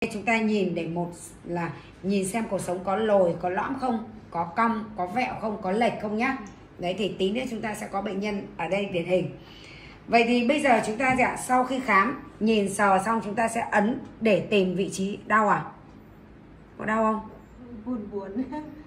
Chúng ta nhìn để một là nhìn xem cuộc sống có lồi, có lõm không, có cong, có vẹo không, có lệch không nhá. Đấy thì tí nữa chúng ta sẽ có bệnh nhân ở đây điển hình. Vậy thì bây giờ chúng ta sau khi khám, nhìn sờ xong chúng ta sẽ ấn để tìm vị trí đau à? Có đau không? Buồn.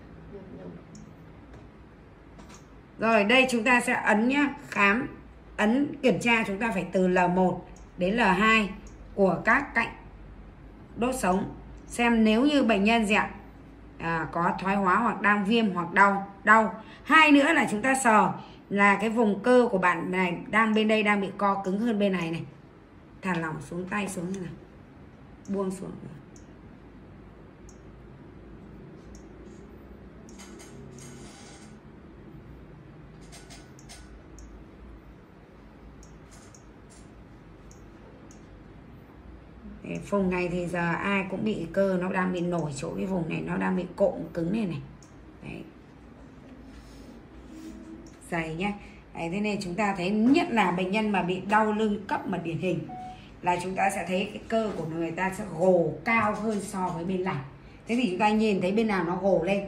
Rồi đây chúng ta sẽ ấn nhá, khám, ấn kiểm tra chúng ta phải từ L1 đến L2 của các cạnh đốt sống, xem nếu như bệnh nhân có thoái hóa hoặc đang viêm hoặc đau. Hai nữa là chúng ta sờ là cái vùng cơ của bạn này đang bên đây đang bị co cứng hơn bên này này. Thả lỏng xuống tay xuống này, buông xuống. Vùng này thì giờ ai cũng bị cơ nó đang bị nổi chỗ cái vùng này, nó đang bị cộm cứng này này. Đấy. Dày nhá. Đấy, thế nên chúng ta thấy nhất là bệnh nhân mà bị đau lưng cấp mà điển hình là chúng ta sẽ thấy cái cơ của người ta sẽ gồ cao hơn so với bên lành. Thế thì chúng ta nhìn thấy bên nào nó gồ lên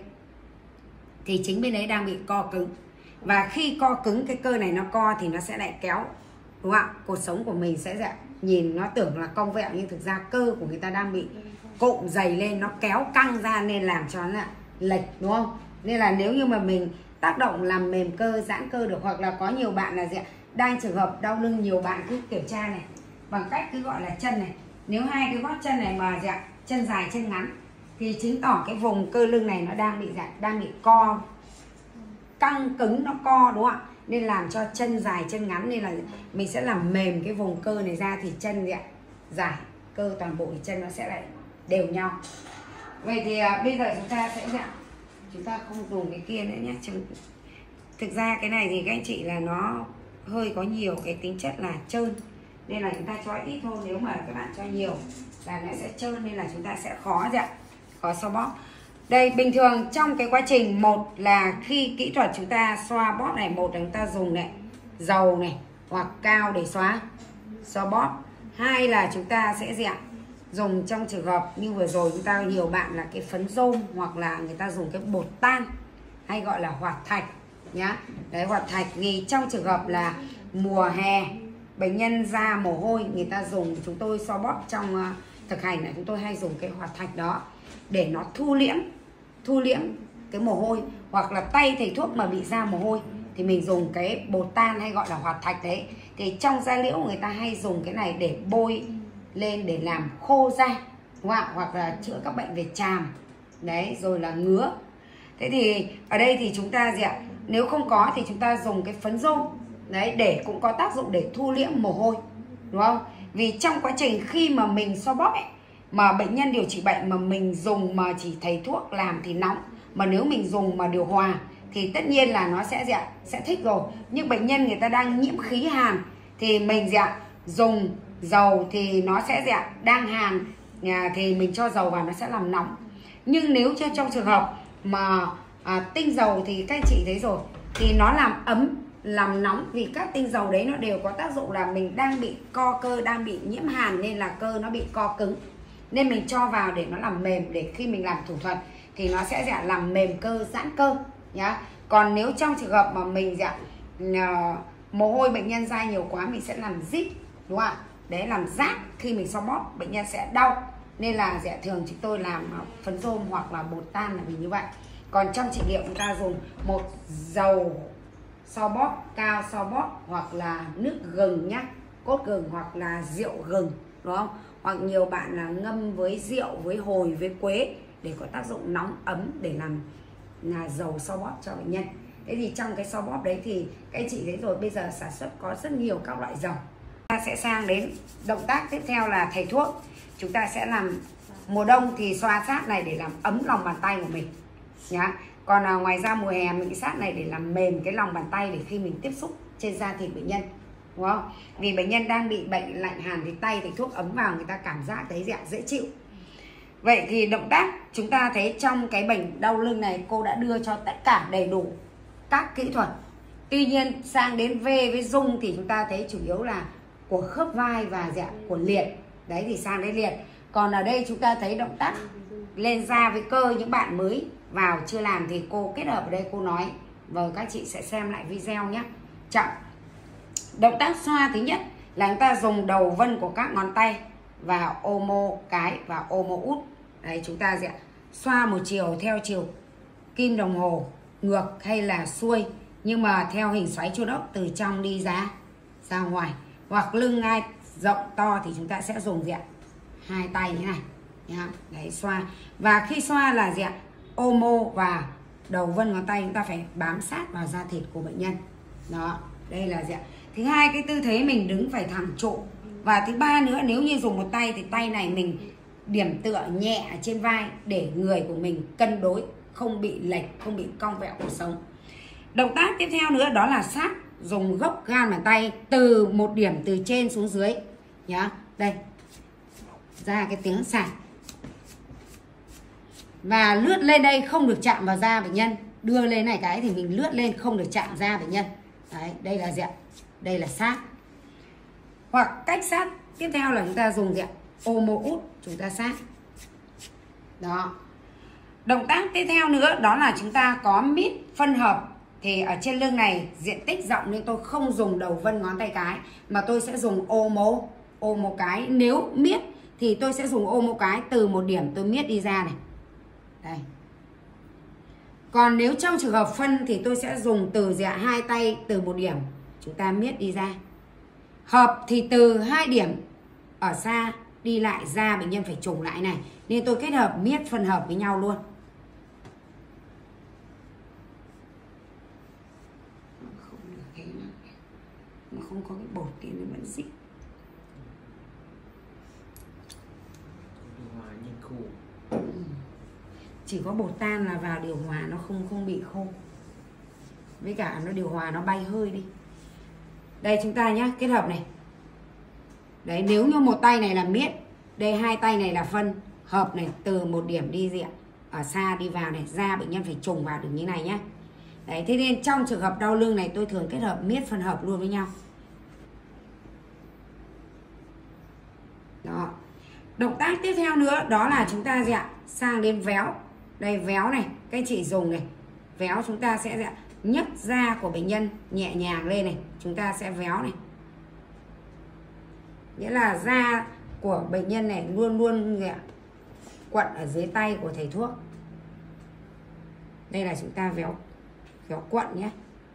thì chính bên đấy đang bị co cứng. Và khi co cứng cái cơ này nó co thì nó sẽ lại kéo, đúng không ạ? Cột sống của mình sẽ nhìn nó tưởng là cong vẹo nhưng thực ra cơ của người ta đang bị cộm dày lên, nó kéo căng ra nên làm cho nó lệch, đúng không? Nên là nếu như mà mình tác động làm mềm cơ, giãn cơ được, hoặc là có nhiều bạn là đang trường hợp đau lưng, nhiều bạn cứ kiểm tra này bằng cách cứ gọi là chân này. Nếu hai cái gót chân này mà chân dài chân ngắn thì chứng tỏ cái vùng cơ lưng này nó đang bị co căng cứng, nó co, đúng không ạ? Nên làm cho chân dài chân ngắn, nên là mình sẽ làm mềm cái vùng cơ này ra thì chân dài cơ toàn bộ thì chân nó sẽ lại đều nhau. Vậy thì bây giờ chúng ta sẽ chúng ta không dùng cái kia nữa nhé. Thực ra cái này thì các anh chị là nó hơi có nhiều cái tính chất là trơn, nên là chúng ta cho ít thôi. Nếu mà các bạn cho nhiều là nó sẽ trơn, nên là chúng ta sẽ khó xoa bóp. Đây, bình thường trong cái quá trình, một là khi kỹ thuật chúng ta xoa bóp này, một là chúng ta dùng này dầu này hoặc cao để xoa bóp. Hai là chúng ta sẽ dùng trong trường hợp như vừa rồi chúng ta nhiều bạn là cái phấn rôm, hoặc là người ta dùng cái bột tan hay gọi là hoạt thạch nhá. Đấy, hoạt thạch thì trong trường hợp là mùa hè bệnh nhân ra mồ hôi, người ta dùng, chúng tôi xoa bóp trong thực hành là chúng tôi hay dùng cái hoạt thạch đó để nó thu liễm cái mồ hôi. Hoặc là tay thầy thuốc mà bị ra mồ hôi thì mình dùng cái bột tan hay gọi là hoạt thạch đấy. Thì trong da liễu người ta hay dùng cái này để bôi lên để làm khô da, đúng không? Hoặc là chữa các bệnh về tràm đấy, rồi là ngứa. Thế thì ở đây thì chúng ta nếu không có thì chúng ta dùng cái phấn rôm đấy, để cũng có tác dụng để thu liễm mồ hôi, đúng không? Vì trong quá trình khi mà mình xoa bóp ấy, mà bệnh nhân điều trị bệnh mà mình dùng mà chỉ thầy thuốc làm thì nóng, mà nếu mình dùng mà điều hòa thì tất nhiên là nó sẽ thích rồi. Nhưng bệnh nhân người ta đang nhiễm khí hàn thì mình dùng dầu thì nó sẽ đang hàn thì mình cho dầu vào nó sẽ làm nóng. Nhưng nếu trong trường hợp mà tinh dầu thì các anh chị thấy rồi, thì nó làm ấm làm nóng, vì các tinh dầu đấy nó đều có tác dụng là mình đang bị co cơ, đang bị nhiễm hàn nên là cơ nó bị co cứng, nên mình cho vào để nó làm mềm, để khi mình làm thủ thuật thì nó sẽ làm mềm cơ, giãn cơ nhá. Còn nếu trong trường hợp mà mình mồ hôi bệnh nhân ra nhiều quá, mình sẽ làm rít, đúng không ạ? Đấy, làm rát, khi mình xoa bóp bệnh nhân sẽ đau, nên là thường chúng tôi làm phấn rôm hoặc là bột tan là vì như vậy. Còn trong trị liệu chúng ta dùng một dầu xoa bóp, cao xoa bóp, hoặc là nước gừng nhá, cốt gừng hoặc là rượu gừng, đúng không? Hoặc nhiều bạn là ngâm với rượu, với hồi, với quế để có tác dụng nóng ấm để làm dầu xoa bóp cho bệnh nhân. Thế thì trong cái xoa bóp đấy thì các anh chị thấy rồi, bây giờ sản xuất có rất nhiều các loại dầu. Ta sẽ sang đến động tác tiếp theo là thầy thuốc. Chúng ta sẽ làm mùa đông thì xoa sát này để làm ấm lòng bàn tay của mình nhá. Còn ngoài ra mùa hè mình sát này để làm mềm cái lòng bàn tay, để khi mình tiếp xúc trên da thịt bệnh nhân, đúng không? Vì bệnh nhân đang bị bệnh lạnh hàn thì tay thì thuốc ấm vào người ta cảm giác thấy dễ chịu. Vậy thì động tác chúng ta thấy trong cái bệnh đau lưng này cô đã đưa cho tất cả đầy đủ các kỹ thuật. Tuy nhiên sang đến V với Dung thì chúng ta thấy chủ yếu là của khớp vai và của liệt. Đấy thì sang đến liệt. Còn ở đây chúng ta thấy động tác lên da với cơ, những bạn mới vào chưa làm thì cô kết hợp ở đây cô nói. Vâng, các chị sẽ xem lại video nhé. Chậm. Động tác xoa thứ nhất là chúng ta dùng đầu vân của các ngón tay vào ô mô cái và ô mô út. Đấy, chúng ta sẽ xoa một chiều theo chiều kim đồng hồ, ngược hay là xuôi, nhưng mà theo hình xoáy chuột ốc, từ trong đi ra ngoài. Hoặc lưng ai rộng to thì chúng ta sẽ dùng hai tay như này nhá. Đấy, xoa. Và khi xoa là ô mô và đầu vân ngón tay chúng ta phải bám sát vào da thịt của bệnh nhân. Đó, đây là thứ hai, cái tư thế mình đứng phải thẳng trụ. Và thứ ba nữa, nếu như dùng một tay thì tay này mình điểm tựa nhẹ ở trên vai để người của mình cân đối, không bị lệch, không bị cong vẹo cuộc sống. Động tác tiếp theo nữa đó là sát, dùng gốc gan bàn tay từ một điểm từ trên xuống dưới nhá. Đây, ra cái tiếng sạc. Và lướt lên đây không được chạm vào da bệnh nhân. Đưa lên này cái thì mình lướt lên không được chạm da bệnh nhân. Đấy, đây là đây là sát. Hoặc cách sát tiếp theo là chúng ta dùng ô mô út, chúng ta sát. Đó. Động tác tiếp theo nữa đó là chúng ta có mít phân hợp. Thì ở trên lưng này diện tích rộng nên tôi không dùng đầu vân ngón tay cái, mà tôi sẽ dùng ô mô cái. Nếu miết thì tôi sẽ dùng ô mô cái từ một điểm tôi miết đi ra này. Đây. Còn nếu trong trường hợp phân thì tôi sẽ dùng từ hai tay từ một điểm chúng ta miết đi ra. Hợp thì từ hai điểm ở xa đi lại ra bệnh nhân phải trùng lại này, nên tôi kết hợp miết phân hợp với nhau luôn. Không được thế nữa. Nó không có cái bột thì nó vẫn dít. Chỉ có bột tan là vào điều hòa nó không bị khô. Với cả nó điều hòa nó bay hơi đi. Đây chúng ta nhá, kết hợp này. Đấy, nếu như một tay này là miết, đây hai tay này là phân hợp này, từ một điểm đi ở xa đi vào này, ra bệnh nhân phải trùng vào được như này nhá. Đấy, thế nên trong trường hợp đau lưng này tôi thường kết hợp miết phân hợp luôn với nhau. Đó. Động tác tiếp theo nữa đó là chúng ta sang đến véo. Đây véo này, các anh chị dùng này. Véo chúng ta sẽ nhấc da của bệnh nhân nhẹ nhàng lên này, chúng ta sẽ véo này. Nghĩa là da của bệnh nhân này luôn luôn quặn ở dưới tay của thầy thuốc. Đây là chúng ta véo quặn nhé.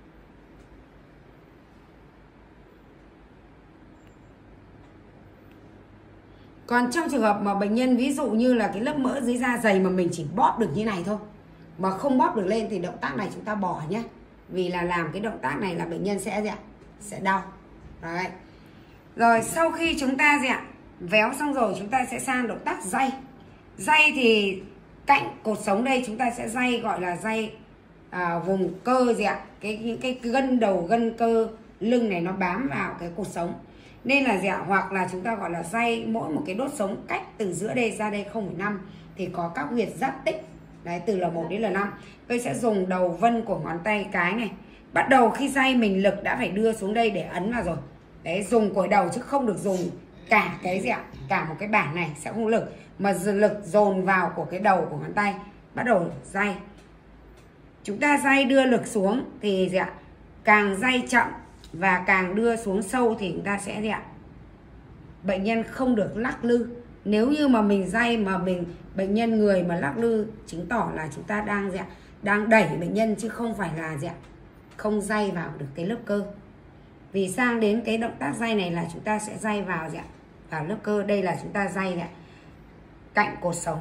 Còn trong trường hợp mà bệnh nhân ví dụ như là cái lớp mỡ dưới da dày mà mình chỉ bóp được như này thôi, mà không bóp được lên thì động tác này chúng ta bỏ nhé. Vì là làm cái động tác này là bệnh nhân sẽ đau. Đấy. Rồi sau khi chúng ta véo xong rồi chúng ta sẽ sang động tác day. Day thì cạnh cột sống đây chúng ta sẽ day, gọi là day vùng cơ những cái gân đầu, gân cơ lưng này nó bám vào cái cột sống. Nên là hoặc là chúng ta gọi là day mỗi một cái đốt sống cách từ giữa đây ra đây 0,5 thì có các huyệt giáp tích. Đấy, từ L1 đến L5. Tôi sẽ dùng đầu vân của ngón tay cái này. Bắt đầu khi day mình lực đã phải đưa xuống đây để ấn vào rồi. Đấy, dùng cối đầu chứ không được dùng cả cái cả một cái bảng này sẽ không lực, mà lực dồn vào của cái đầu của ngón tay. Bắt đầu day. Chúng ta day đưa lực xuống thì càng day chậm và càng đưa xuống sâu thì chúng ta sẽ bệnh nhân không được lắc lư. Nếu như mà mình day mà bệnh nhân người mà lắc lư chứng tỏ là chúng ta đang đẩy bệnh nhân chứ không phải là không day vào được cái lớp cơ. Vì sang đến cái động tác day này là chúng ta sẽ day vào vào lớp cơ. Đây là chúng ta day cạnh cột sống.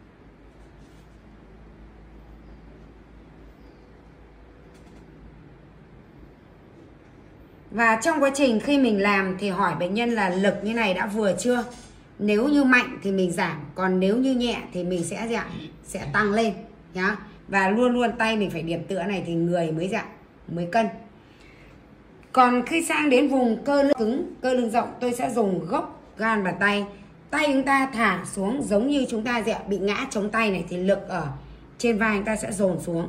Và trong quá trình khi mình làm thì hỏi bệnh nhân là lực như này đã vừa chưa. Nếu như mạnh thì mình giảm, còn nếu như nhẹ thì mình sẽ tăng lên nhá. Và luôn luôn tay mình phải điểm tựa này thì người mới cân. Còn khi sang đến vùng cơ lưng cứng, cơ lưng rộng, tôi sẽ dùng gốc gan bàn tay. Tay chúng ta thả xuống giống như chúng ta bị ngã chống tay này thì lực ở trên vai chúng ta sẽ dồn xuống.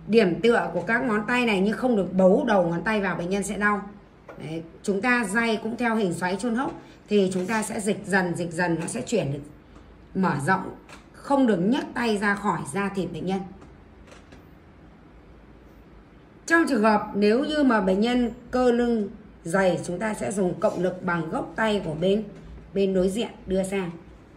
điểm tựa của các ngón tay này, nhưng không được bấu đầu ngón tay vào, bệnh nhân sẽ đau. Đấy, chúng ta day cũng theo hình xoáy chôn hốc thì chúng ta sẽ dịch dần nó sẽ chuyển được mở rộng, không được nhấc tay ra khỏi da thịt bệnh nhân. Trong trường hợp nếu như mà bệnh nhân cơ lưng dày, chúng ta sẽ dùng cộng lực bằng gốc tay của bên đối diện đưa sang.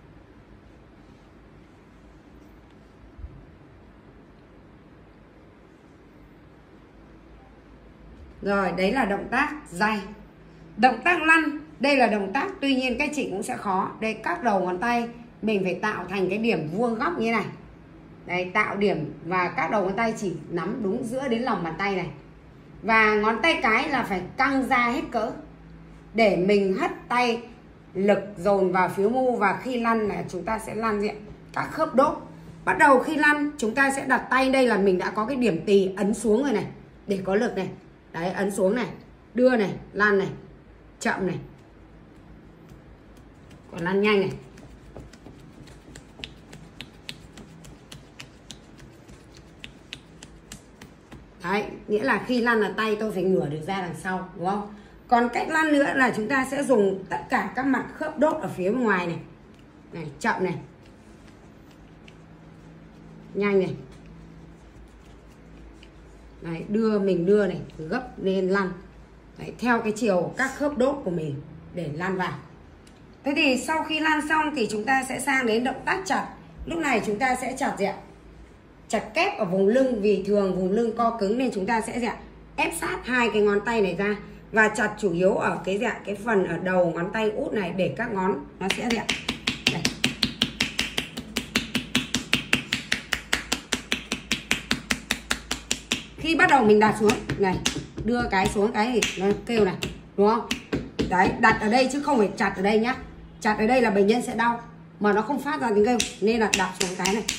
Rồi, đấy là động tác day. Động tác lăn, đây là động tác tuy nhiên các chị cũng sẽ khó. Đây, các đầu ngón tay mình phải tạo thành cái điểm vuông góc như này. Đây, tạo điểm và các đầu ngón tay chỉ nắm đúng giữa đến lòng bàn tay này. Và ngón tay cái là phải căng ra hết cỡ để mình hất tay, lực dồn vào phía mu. Và khi lăn là chúng ta sẽ lăn diện các khớp đốt. Bắt đầu khi lăn chúng ta sẽ đặt tay, đây là mình đã có cái điểm tì ấn xuống rồi này để có lực này. Đấy, ấn xuống này, đưa này, lăn này, chậm này, còn lăn nhanh này. Đấy, nghĩa là khi lăn là tay tôi phải ngửa được ra đằng sau, đúng không? Còn cách lăn nữa là chúng ta sẽ dùng tất cả các mặt khớp đốt ở phía bên ngoài này. Này, chậm này, nhanh này. Đấy, mình đưa này, gấp lên lăn. Đấy, theo cái chiều các khớp đốt của mình để lăn vào. Thế thì sau khi lăn xong thì chúng ta sẽ sang đến động tác chặt. Lúc này chúng ta sẽ chặt gì ạ? Chặt kép ở vùng lưng, vì thường vùng lưng co cứng nên chúng ta sẽ gì ạ? Ép sát hai cái ngón tay này ra và chặt chủ yếu ở cái gì ạ? Cái phần ở đầu ngón tay út này để các ngón nó sẽ gì ạ? Đây. Khi bắt đầu mình đặt xuống này, đưa cái xuống cái thì nó kêu này, đúng không? Đấy, đặt ở đây chứ không phải chặt ở đây nhá. Chặt ở đây là bệnh nhân sẽ đau mà nó không phát ra tiếng kêu, nên là đặt xuống cái này,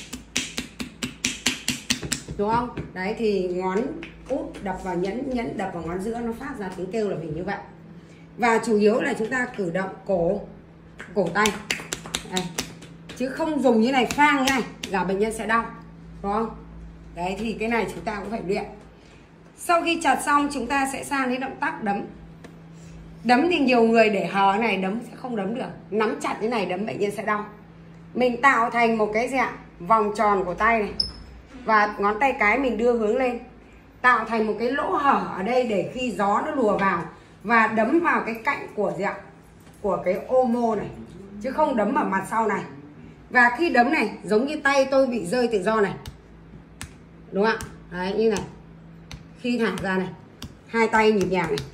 đúng không? Đấy thì ngón út đập vào nhẫn đập vào ngón giữa, nó phát ra tiếng kêu là vì như vậy. Và chủ yếu là chúng ta cử động cổ tay đây, chứ không dùng như này phang như này là bệnh nhân sẽ đau, đúng không? Đấy thì cái này chúng ta cũng phải luyện. Sau khi chặt xong chúng ta sẽ sang đến động tác đấm. Đấm thì nhiều người để hở này đấm sẽ không đấm được, nắm chặt thế này đấm bệnh nhân sẽ đau. Mình tạo thành một cái gì ạ? Vòng tròn của tay này và ngón tay cái mình đưa hướng lên, tạo thành một cái lỗ hở ở đây để khi gió nó lùa vào và đấm vào cái cạnh của gì ạ? Của cái ô mô này, chứ không đấm ở mặt sau này. Và khi đấm này giống như tay tôi bị rơi tự do này, đúng không ạ? Đấy, như này. Khi thả ra này, hai tay nhịp nhàng này.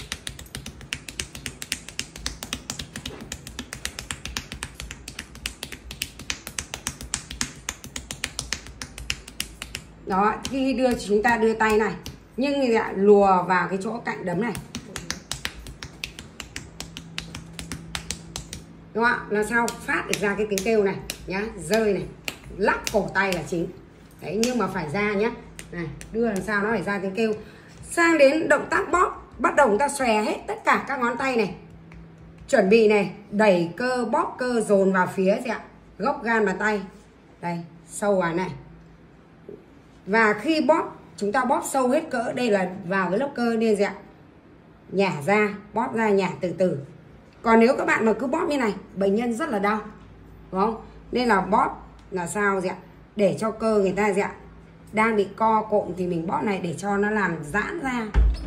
Đó, khi chúng ta đưa tay này, nhưng thì lại lùa vào cái chỗ cạnh đấm này, đúng không ạ? Làm sao phát được ra cái tiếng kêu này nhá, rơi này, lắc cổ tay là chính. Đấy, nhưng mà phải ra nhá. Này, đưa làm sao nó phải ra tiếng kêu. Sang đến động tác bóp, bắt đầu chúng ta xòe hết tất cả các ngón tay này. Chuẩn bị này, đẩy cơ, bóp cơ, dồn vào phía gì ạ? Gốc gan bàn tay. Đây, sâu vào này. Và khi bóp, chúng ta bóp sâu hết cỡ, đây là vào cái lớp cơ nên gì ạ? Nhả ra, bóp ra, nhả từ từ. Còn nếu các bạn mà cứ bóp như này, bệnh nhân rất là đau, đúng không? Nên là bóp là sao gì ạ? Để cho cơ người ta gì ạ? Đang bị co cộm thì mình bóp này để cho nó làm giãn ra.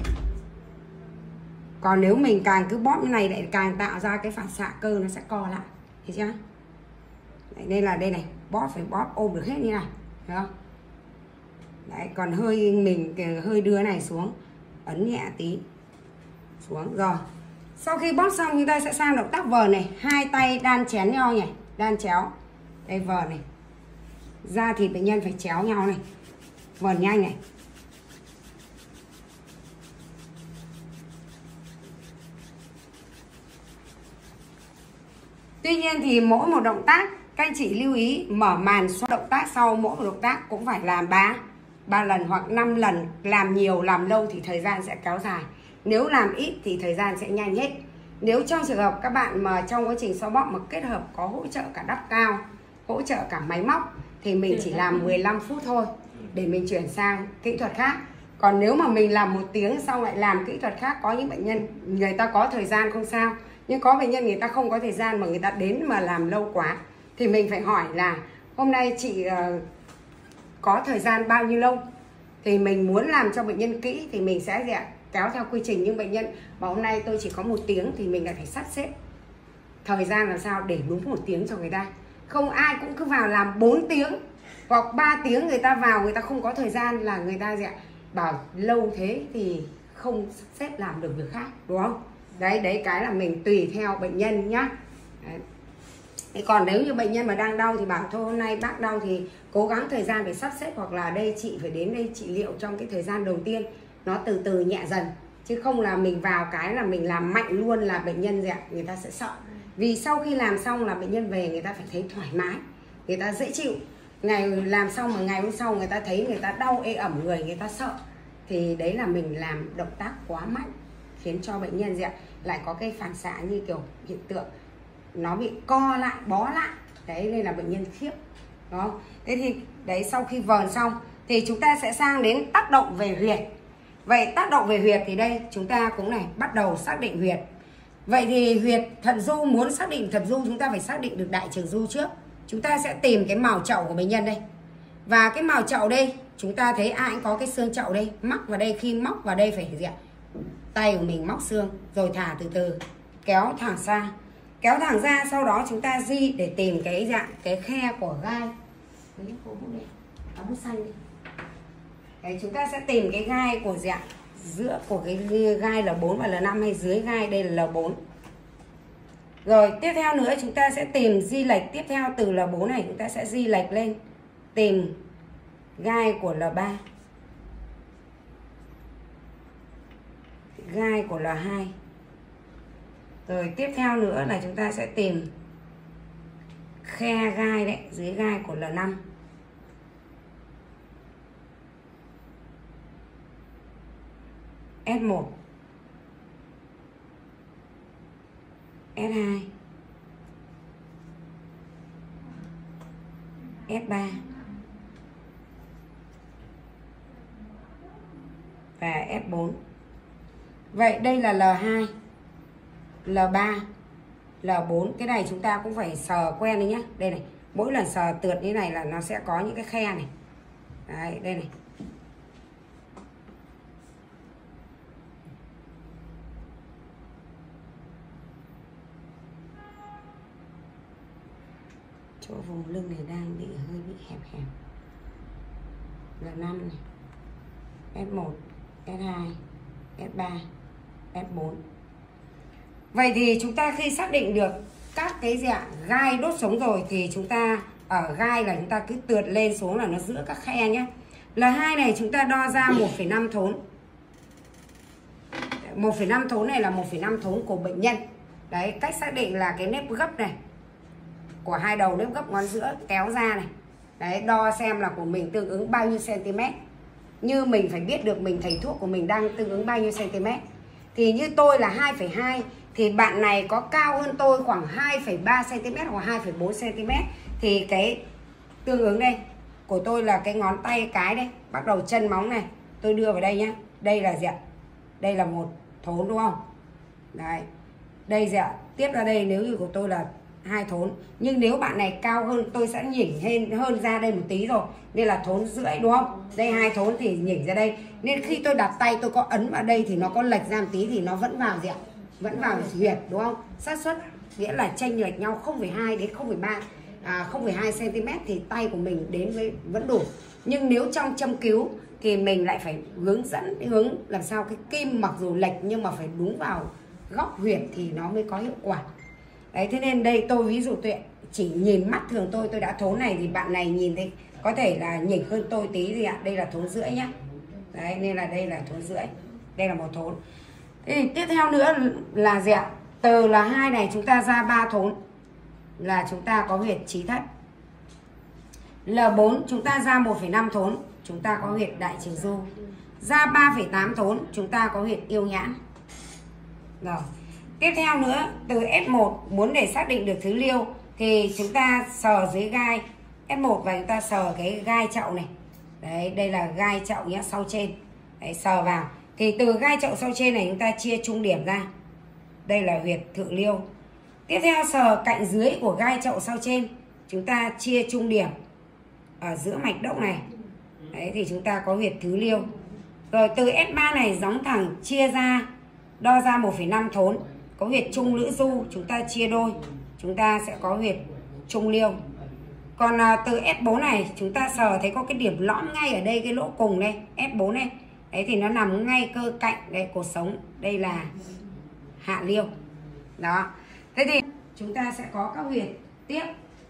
Còn nếu mình càng cứ bóp như này lại càng tạo ra cái phản xạ cơ nó sẽ co lại, thấy chưa? Đấy, nên là đây này, bóp phải bóp ôm được hết như này, thấy không? Đấy, còn mình hơi đưa này xuống, ấn nhẹ tí xuống. Rồi, sau khi bóp xong chúng ta sẽ sang động tác vờn này, hai tay đan chén nhau nhỉ, đan chéo. Đây vờn này, da thịt bệnh nhân phải chéo nhau này, vờn nhanh này. Tuy nhiên thì mỗi một động tác các anh chị lưu ý mở màn số động tác sau mỗi một động tác cũng phải làm 3 lần hoặc 5 lần. Làm nhiều làm lâu thì thời gian sẽ kéo dài, nếu làm ít thì thời gian sẽ nhanh hết. Nếu trong trường hợp các bạn mà trong quá trình xoa bóp mà kết hợp có hỗ trợ cả đắp cao, hỗ trợ cả máy móc thì mình chỉ làm 15 phút thôi. để mình chuyển sang kỹ thuật khác. Còn nếu mà mình làm 1 tiếng xong lại làm kỹ thuật khác, có những bệnh nhân người ta có thời gian không sao, nhưng có bệnh nhân người ta không có thời gian mà người ta đến mà làm lâu quá, thì mình phải hỏi là hôm nay chị có thời gian bao nhiêu lâu, thì mình muốn làm cho bệnh nhân kỹ thì mình sẽ kéo theo quy trình. Nhưng bệnh nhân mà hôm nay tôi chỉ có 1 tiếng thì mình lại phải sắp xếp thời gian làm sao để đúng 1 tiếng cho người ta. Không ai cũng cứ vào làm 4 tiếng hoặc 3 tiếng, người ta vào người ta không có thời gian là người ta bảo lâu thế thì không sắp xếp làm được việc khác, đúng không? Đấy cái là mình tùy theo bệnh nhân nhá. Đấy. Còn nếu như bệnh nhân mà đang đau thì bảo thôi hôm nay bác đau thì cố gắng thời gian để sắp xếp, hoặc là đây chị phải đến đây trị liệu trong cái thời gian đầu tiên, nó từ từ nhẹ dần, chứ không là mình vào cái là mình làm mạnh luôn là bệnh nhân người ta sẽ sợ. Vì sau khi làm xong là bệnh nhân về người ta phải thấy thoải mái, người ta dễ chịu. Ngày làm xong mà ngày hôm sau người ta thấy người ta đau ê ẩm người ta sợ, thì đấy là mình làm động tác quá mạnh, khiến cho bệnh nhân lại có cái phản xạ như kiểu hiện tượng nó bị co lại, bó lại. Đấy nên là bệnh nhân khiếp. Đó. Thế thì đấy, sau khi vờn xong thì chúng ta sẽ sang đến tác động về huyệt. Vậy tác động về huyệt thì đây chúng ta cũng bắt đầu xác định huyệt. Vậy thì huyệt thận du, muốn xác định thận du chúng ta phải xác định được đại trường du trước. Chúng ta sẽ tìm cái mào chậu của bệnh nhân đây. Và cái mào chậu đây, chúng ta thấy ai cũng có cái xương chậu đây, mắc vào đây, khi móc vào đây phải tay của mình móc xương rồi thả từ từ kéo thẳng ra. Kéo thẳng ra, sau đó chúng ta di để tìm cái khe của gai. Bút xanh đi. Đấy, chúng ta sẽ tìm cái gai của giữa của cái gai L4 và L5, hay dưới gai đây là L4. Rồi tiếp theo nữa chúng ta sẽ tìm di lệch, tiếp theo từ L4 này chúng ta sẽ di lệch lên tìm gai của L3, gai của L2. Rồi tiếp theo nữa là chúng ta sẽ tìm khe gai đấy, dưới gai của L5. S1, S2, S3 và S4. Vậy đây là L2, L3, L4. Cái này chúng ta cũng phải sờ quen đi nhé. Đây này, mỗi lần sờ tượt như này là nó sẽ có những cái khe này. Đấy, đây này. Chỗ vùng lưng này đang hơi bị hẹp. L5 này, S1, S2, S3, S4. Vậy thì chúng ta khi xác định được các cái gai đốt sống rồi thì chúng ta ở gai là chúng ta cứ tượt lên xuống là nó giữa các khe nhé. L2 này chúng ta đo ra 1,5 thốn. 1,5 thốn này là 1,5 thốn của bệnh nhân. Đấy, cách xác định là cái nếp gấp này của hai đầu nếp gấp ngón giữa kéo ra này. Đấy, đo xem là của mình tương ứng bao nhiêu cm. Như mình phải biết được mình thầy thuốc của mình đang tương ứng bao nhiêu cm. Thì như tôi là 2,2 thì bạn này có cao hơn tôi khoảng 2,3 cm hoặc 2,4 cm. Thì cái tương ứng đây của tôi là cái ngón tay cái đây, bắt đầu chân móng này, tôi đưa vào đây nhá. Đây là đây là 1 thốn đúng không? Đấy. Đây tiếp ra đây nếu như của tôi là 2 thốn. Nhưng nếu bạn này cao hơn tôi sẽ nhỉnh hơn ra đây một tí rồi, nên là thốn rưỡi đúng không? Đây 2 thốn thì nhỉnh ra đây. Nên khi tôi đặt tay tôi có ấn vào đây thì nó có lệch ra một tí thì nó vẫn vào vẫn vào huyệt đúng không? Xác suất nghĩa là chênh lệch nhau 0,2 đến 0,2 cm thì tay của mình đến với vẫn đủ. Nhưng nếu trong châm cứu thì mình lại phải hướng làm sao cái kim mặc dù lệch nhưng mà phải đúng vào góc huyệt thì nó mới có hiệu quả. Đấy, thế nên đây tôi ví dụ tôi chỉ nhìn mắt thường tôi đã thốn này thì bạn này nhìn thấy có thể là nhỉnh hơn tôi tí đây là thốn rưỡi nhá. Đấy, nên là đây là thốn rưỡi, đây là 1 thốn. Thế thì tiếp theo nữa là từ là 2 này chúng ta ra 3 thốn là chúng ta có huyệt trí thất. L4 chúng ta ra 1,5 thốn, chúng ta có huyệt đại trường du. Ra 3,8 thốn chúng ta có huyệt yêu nhãn. Rồi. Tiếp theo nữa, từ S1 muốn để xác định được thứ liêu thì chúng ta sờ dưới gai S1 và chúng ta sờ cái gai chậu này. Đấy, đây là gai chậu nhá, sau trên. Đấy, sờ vào. Thì từ gai chậu sau trên này chúng ta chia trung điểm ra. Đây là huyệt thượng liêu. Tiếp theo sờ cạnh dưới của gai chậu sau trên, chúng ta chia trung điểm ở giữa mạch động này. Đấy, thì chúng ta có huyệt thứ liêu. Rồi từ S3 này gióng thẳng chia ra, đo ra 1,5 thốn, có huyệt trung lữ du, chúng ta chia đôi, chúng ta sẽ có huyệt trung liêu. Còn từ S4 này chúng ta sờ thấy có cái điểm lõm ngay ở đây, cái lỗ cùng đây, S4 này. Đấy thì nó nằm ngay cơ cạnh đây, cột sống, đây là hạ liêu. Đó. Thế thì chúng ta sẽ có các huyệt tiếp.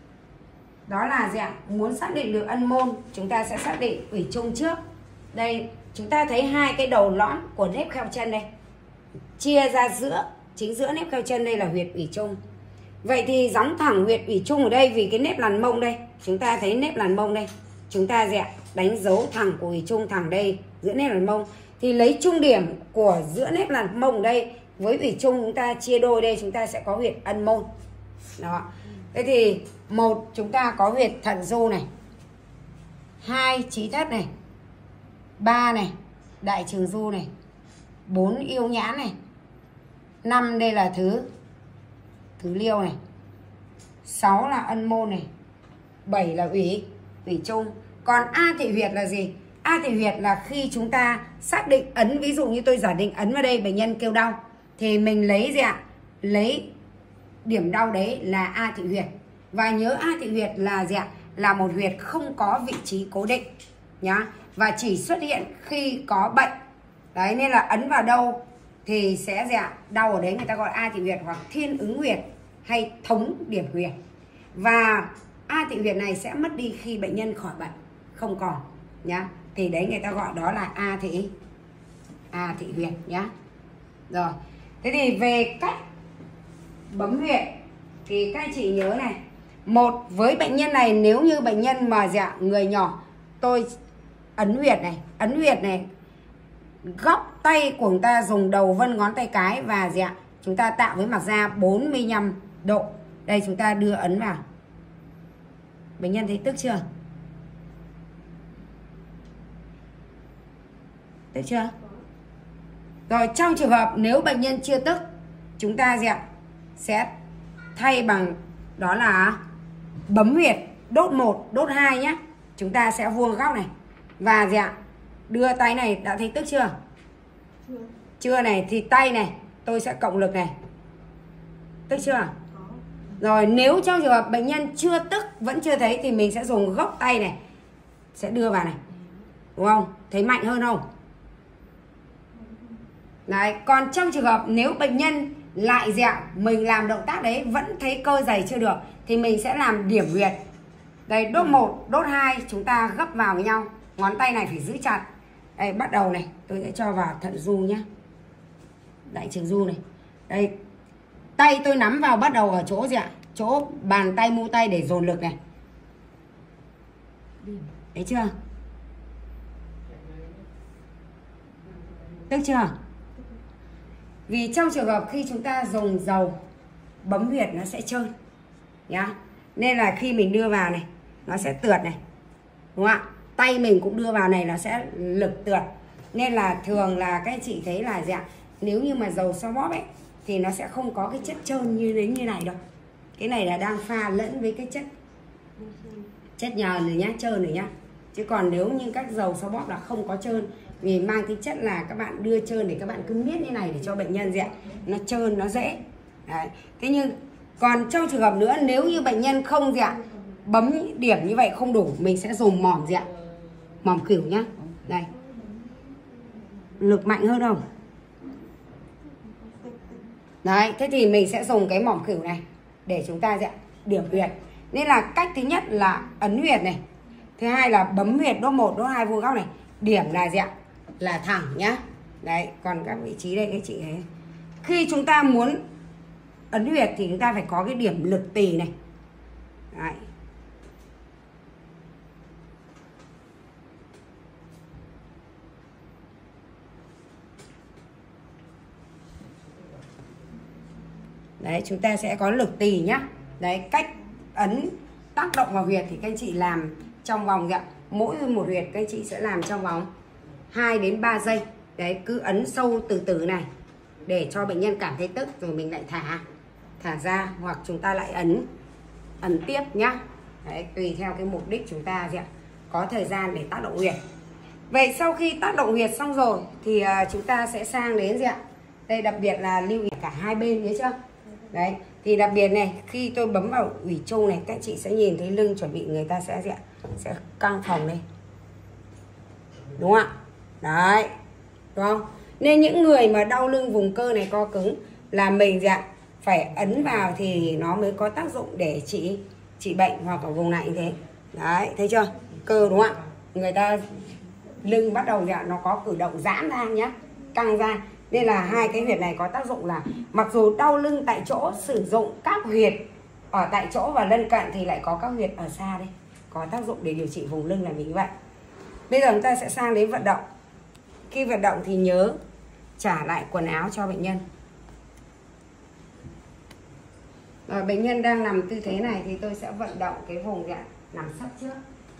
Đó là gì ạ? Muốn xác định được ân môn, chúng ta sẽ xác định ủy trung trước. Đây, chúng ta thấy hai cái đầu lõm của nếp kheo chân đây. Chia ra giữa, chính giữa nếp kheo chân đây là huyệt ủy trung. Vậy thì gióng thẳng huyệt ủy trung ở đây vì cái nếp lằn mông đây. Chúng ta thấy nếp lằn mông đây. Chúng ta gì ạ? Đánh dấu thẳng của ủy trung thẳng đây, giữa nếp lằn mông. Thì lấy trung điểm của giữa nếp lằn mông đây với ủy trung chúng ta chia đôi đây, chúng ta sẽ có huyệt ân môn. Đó. Thế thì 1 chúng ta có huyệt thận du này, 2 trí thất này, 3 này đại trường du này, 4 yêu nhãn này, 5 đây là thứ liêu này, 6 là ân môn này, 7 là ủy trung. Còn A thị huyệt là gì? A thị huyệt là khi chúng ta xác định ấn, ví dụ như tôi giả định ấn vào đây, bệnh nhân kêu đau thì mình lấy gì ạ? Lấy điểm đau đấy là A thị huyệt. Và nhớ A thị huyệt là gì ạ? Là một huyệt không có vị trí cố định nhá, và chỉ xuất hiện khi có bệnh. Đấy, nên là ấn vào đâu thì sẽ gì ạ? Đau ở đấy, người ta gọi A thị huyệt hoặc thiên ứng huyệt hay thống điểm huyệt. Và A thị huyệt này sẽ mất đi khi bệnh nhân khỏi bệnh, không còn nhá. Thì đấy người ta gọi đó là A thị huyệt nhá. Rồi. Thế thì về cách bấm huyệt thì các anh chị nhớ này. 1, với bệnh nhân này nếu như bệnh nhân mà dạ người nhỏ, tôi ấn huyệt này, góc tay của chúng ta dùng đầu vân ngón tay cái và dạ chúng ta tạo với mặt da 45 độ. Đây chúng ta đưa ấn vào. Bệnh nhân thấy tức chưa? Tức chưa? Rồi trong trường hợp nếu bệnh nhân chưa tức, chúng ta gì ạ? Sẽ thay bằng đó là bấm huyệt đốt 1, đốt 2 nhé. Chúng ta sẽ vuông góc này và gì ạ? Đưa tay này, đã thấy tức chưa? Chưa này, thì tay này tôi sẽ cộng lực này. Tức chưa? Rồi nếu trong trường hợp bệnh nhân chưa tức, vẫn chưa thấy thì mình sẽ dùng gốc tay này, sẽ đưa vào này. Đúng không? Thấy mạnh hơn không? Đấy, còn trong trường hợp nếu bệnh nhân lại dẹo, mình làm động tác đấy vẫn thấy cơ dày chưa được thì mình sẽ làm điểm huyệt. Đây, đốt 1, đốt 2 chúng ta gấp vào với nhau. Ngón tay này phải giữ chặt. Đây, bắt đầu này, tôi sẽ cho vào thận du nhé. Đại trường du này. Đây, tay tôi nắm vào bắt đầu ở chỗ gì ạ? Chỗ bàn tay mu tay để dồn lực này. Đấy chưa? Tức chưa? Vì trong trường hợp khi chúng ta dùng dầu bấm huyệt nó sẽ trơn nhá. Nên là khi mình đưa vào này nó sẽ tượt này. Đúng không ạ? Tay mình cũng đưa vào này nó sẽ lực tượt. Nên là thường là các chị thấy là dạ, nếu như mà dầu xoa bóp ấy thì nó sẽ không có cái chất trơn như này đâu. Cái này là đang pha lẫn với cái chất nhờn rồi nhá, trơn rồi nhá. Chứ còn nếu như các dầu xoa bóp là không có trơn, vì mang tính chất là các bạn đưa trơn để các bạn cứ miết như này để cho bệnh nhân gì ạ, nó trơn, nó dễ. Đấy. Thế nhưng còn trong trường hợp nữa, nếu như bệnh nhân không gì ạ, bấm điểm như vậy không đủ, mình sẽ dùng mỏm gì ạ, mỏm khỉu nhá. Đây, lực mạnh hơn không? Đấy, thế thì mình sẽ dùng cái mỏm khỉu này để chúng ta gì ạ, điểm huyệt. Nên là cách thứ nhất là ấn huyệt này, thứ hai là bấm huyệt đốt 1, đốt 2 vuông góc này. Điểm là gì ạ? Là thẳng nhá. Đấy, còn các vị trí đây các chị thấy. Khi chúng ta muốn ấn huyệt thì chúng ta phải có cái điểm lực tỳ này. Đấy. Đấy, chúng ta sẽ có lực tỳ nhá. Đấy, cách ấn tác động vào huyệt thì các anh chị làm trong vòng mỗi một huyệt các anh chị sẽ làm trong vòng 2 đến 3 giây. Đấy, cứ ấn sâu từ từ này để cho bệnh nhân cảm thấy tức, rồi mình lại thả ra, hoặc chúng ta lại ấn tiếp nhá. Đấy, tùy theo cái mục đích chúng ta có thời gian để tác động huyệt. Vậy sau khi tác động huyệt xong rồi thì chúng ta sẽ sang đến đây, đặc biệt là lưu ý cả hai bên, nhớ chưa? Đấy, thì đặc biệt này, khi tôi bấm vào ủy trung này, các chị sẽ nhìn thấy lưng chuẩn bị người ta sẽ căng phồng đây, đúng không ạ? Đấy, đúng không? Nên những người mà đau lưng vùng cơ này co cứng là mình phải ấn vào thì nó mới có tác dụng để trị bệnh, hoặc ở vùng này như thế. Đấy, thấy chưa? Cơ, đúng không ạ? Người ta lưng bắt đầu nó có cử động giãn ra nhá, căng ra. Nên là hai cái huyệt này có tác dụng là mặc dù đau lưng tại chỗ, sử dụng các huyệt ở tại chỗ và lân cận thì lại có các huyệt ở xa đây, có tác dụng để điều trị vùng lưng là vì như vậy. Bây giờ chúng ta sẽ sang đến vận động. Khi vận động thì nhớ trả lại quần áo cho bệnh nhân. Rồi, bệnh nhân đang nằm tư thế này thì tôi sẽ vận động cái vùng nằm sấp trước.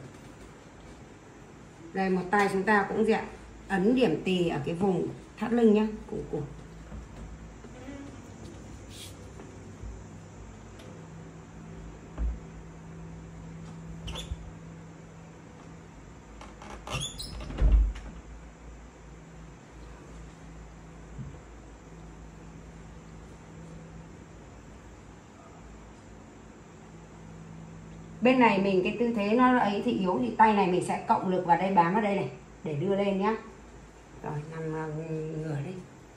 Đây, một tay chúng ta cũng ấn điểm tì ở cái vùng thắt lưng nhá, cùng. Bên này mình cái tư thế nó ấy thì yếu, thì tay này mình sẽ cộng lực vào đây, bám vào đây này để đưa lên nhá. Rồi, nằm ngửa đi.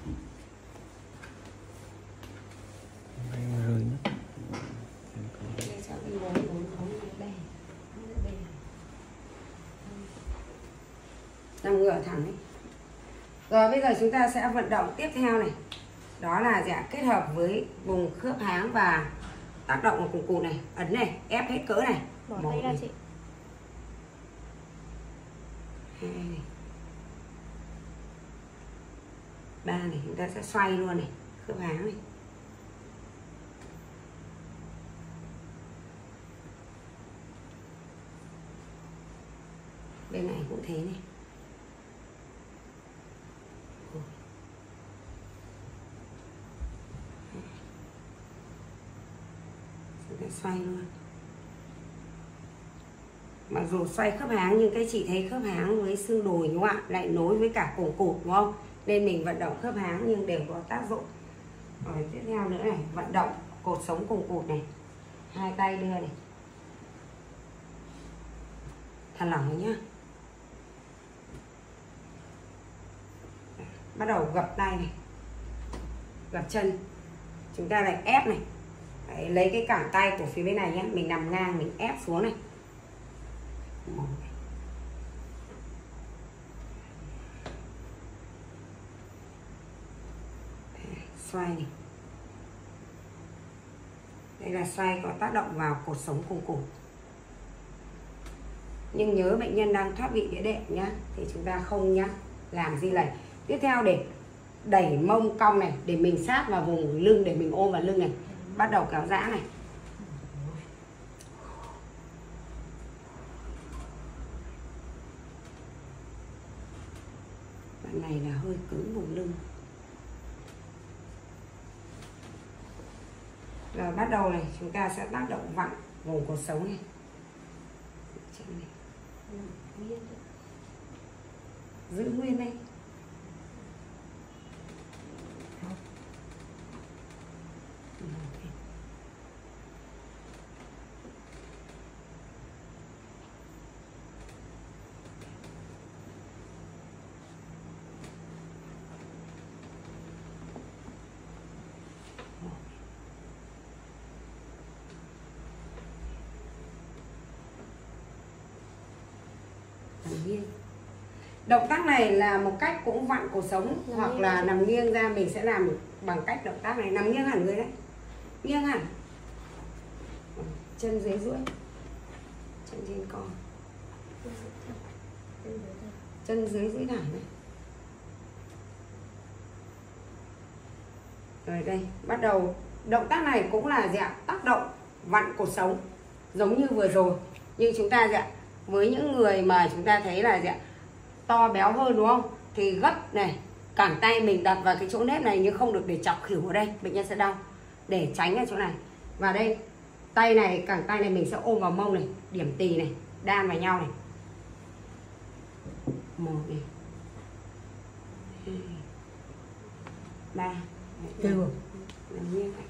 Nằm ngửa thẳng đi. Rồi bây giờ chúng ta sẽ vận động tiếp theo này. Đó là kết hợp với vùng khớp háng và tác động vào cùng cụt này, ấn này, ép hết cỡ này. Bỏ tay ra chị. 2 này. 3 này, chúng ta sẽ xoay luôn này, khớp háng này. Bên này cũng thế này. Chúng ta xoay luôn. Mặc dù xoay khớp háng nhưng các chị thấy khớp háng với xương đùi, đúng không ạ? Lại nối với cả cổ cụt, đúng không? Nên mình vận động khớp háng nhưng đều có tác dụng. Rồi tiếp theo nữa này, vận động cột sống cùng cụt này. Hai tay đưa này. Thả lỏng nhá. Bắt đầu gập tay này, gập chân. Chúng ta lại ép này. Đấy, lấy cái cẳng tay của phía bên này nhé, mình nằm ngang, mình ép xuống này. Xoay này. Đây là xoay có tác động vào cột sống cùng cụt. Nhưng nhớ bệnh nhân đang thoát vị đĩa đệm nhá, thì chúng ta không nhá làm di lệch. Tiếp theo để đẩy mông cong này, để mình sát vào vùng lưng, để mình ôm vào lưng này. Bắt đầu kéo giãn này. Bạn này là hơi cứng vùng lưng. Rồi bắt đầu này, chúng ta sẽ tác động vặn vùng cột sống này. Chân này. Giữ nguyên đây. Động tác này là một cách cũng vặn cột sống, hoặc là nằm nghiêng ra, mình sẽ làm bằng cách động tác này, nằm nghiêng hẳn người đấy, nghiêng hẳn, chân dưới duỗi, chân trên co, chân dưới duỗi thẳng này. Rồi đây, bắt đầu động tác này cũng là tác động vặn cột sống giống như vừa rồi, nhưng chúng ta với những người mà chúng ta thấy là to béo hơn đúng không, thì gấp này, cẳng tay mình đặt vào cái chỗ nếp này nhưng không được để chọc khỉu ở đây, bệnh nhân sẽ đau, để tránh ở chỗ này. Và đây tay này, cẳng tay này mình sẽ ôm vào mông này, điểm tì này, đan vào nhau này, 1 này, 2, 3, 4, làm như vậy.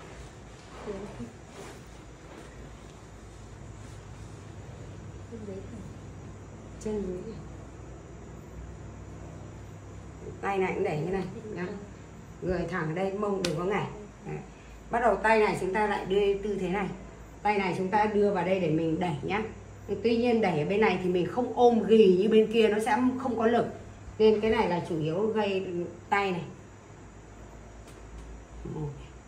Chân dưới này. Tay này cũng để như này nhá. Người thẳng ở đây, mông đừng có ngả. Bắt đầu tay này chúng ta lại đưa tư thế này. Tay này chúng ta đưa vào đây để mình đẩy nhá. Tuy nhiên đẩy ở bên này thì mình không ôm ghì như bên kia, nó sẽ không có lực. Nên cái này là chủ yếu gây tay này. 1,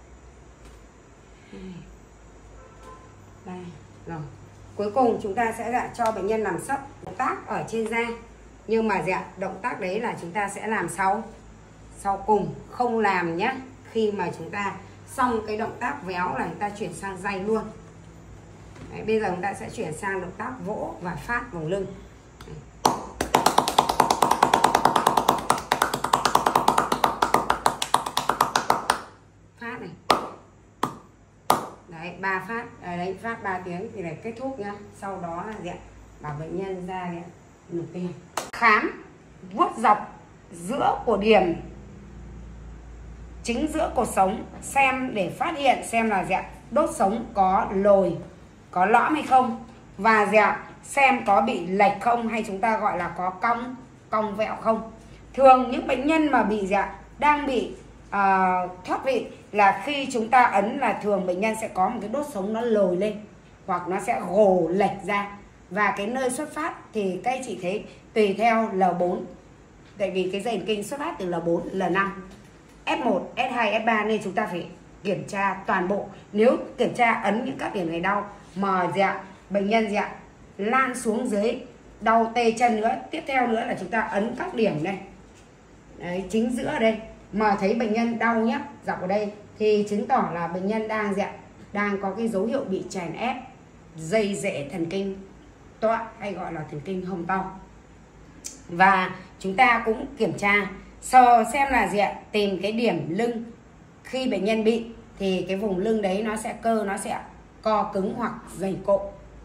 2, 3. Rồi. Cuối cùng chúng ta sẽ cho bệnh nhân làm sấp động tác ở trên da. Nhưng mà động tác đấy là chúng ta sẽ làm sau cùng, không làm nhé. Khi mà chúng ta xong cái động tác véo là chúng ta chuyển sang day luôn. Đấy, bây giờ chúng ta sẽ chuyển sang động tác vỗ và phát vùng lưng. Phát này. Đấy, 3 phát, đấy phát 3 tiếng thì là kết thúc nhá. Sau đó là bảo bệnh nhân ra nộp tiền. Khám vuốt dọc giữa cổ điểm chính giữa cột sống, xem để phát hiện xem là đốt sống có lồi, có lõm hay không, và xem có bị lệch không, hay chúng ta gọi là có cong vẹo không. Thường những bệnh nhân mà bị đang bị thoát vị là khi chúng ta ấn là thường bệnh nhân sẽ có một cái đốt sống nó lồi lên hoặc nó sẽ gồ lệch ra. Và cái nơi xuất phát thì các anh chị thấy tùy theo L4, tại vì cái dây thần kinh xuất phát từ L4, L5, S1, S2, S3 nên chúng ta phải kiểm tra toàn bộ. Nếu kiểm tra ấn những các điểm này đau mà bệnh nhân lan xuống dưới đau tê chân nữa, tiếp theo nữa là chúng ta ấn các điểm này. Đấy, chính giữa đây mà thấy bệnh nhân đau nhé, dọc ở đây thì chứng tỏ là bệnh nhân đang có cái dấu hiệu bị chèn ép dây rễ thần kinh tọa, hay gọi là thần kinh hồng to. Và chúng ta cũng kiểm tra xem là tìm cái điểm lưng. Khi bệnh nhân bị thì cái vùng lưng đấy nó sẽ co cứng hoặc dày cộm.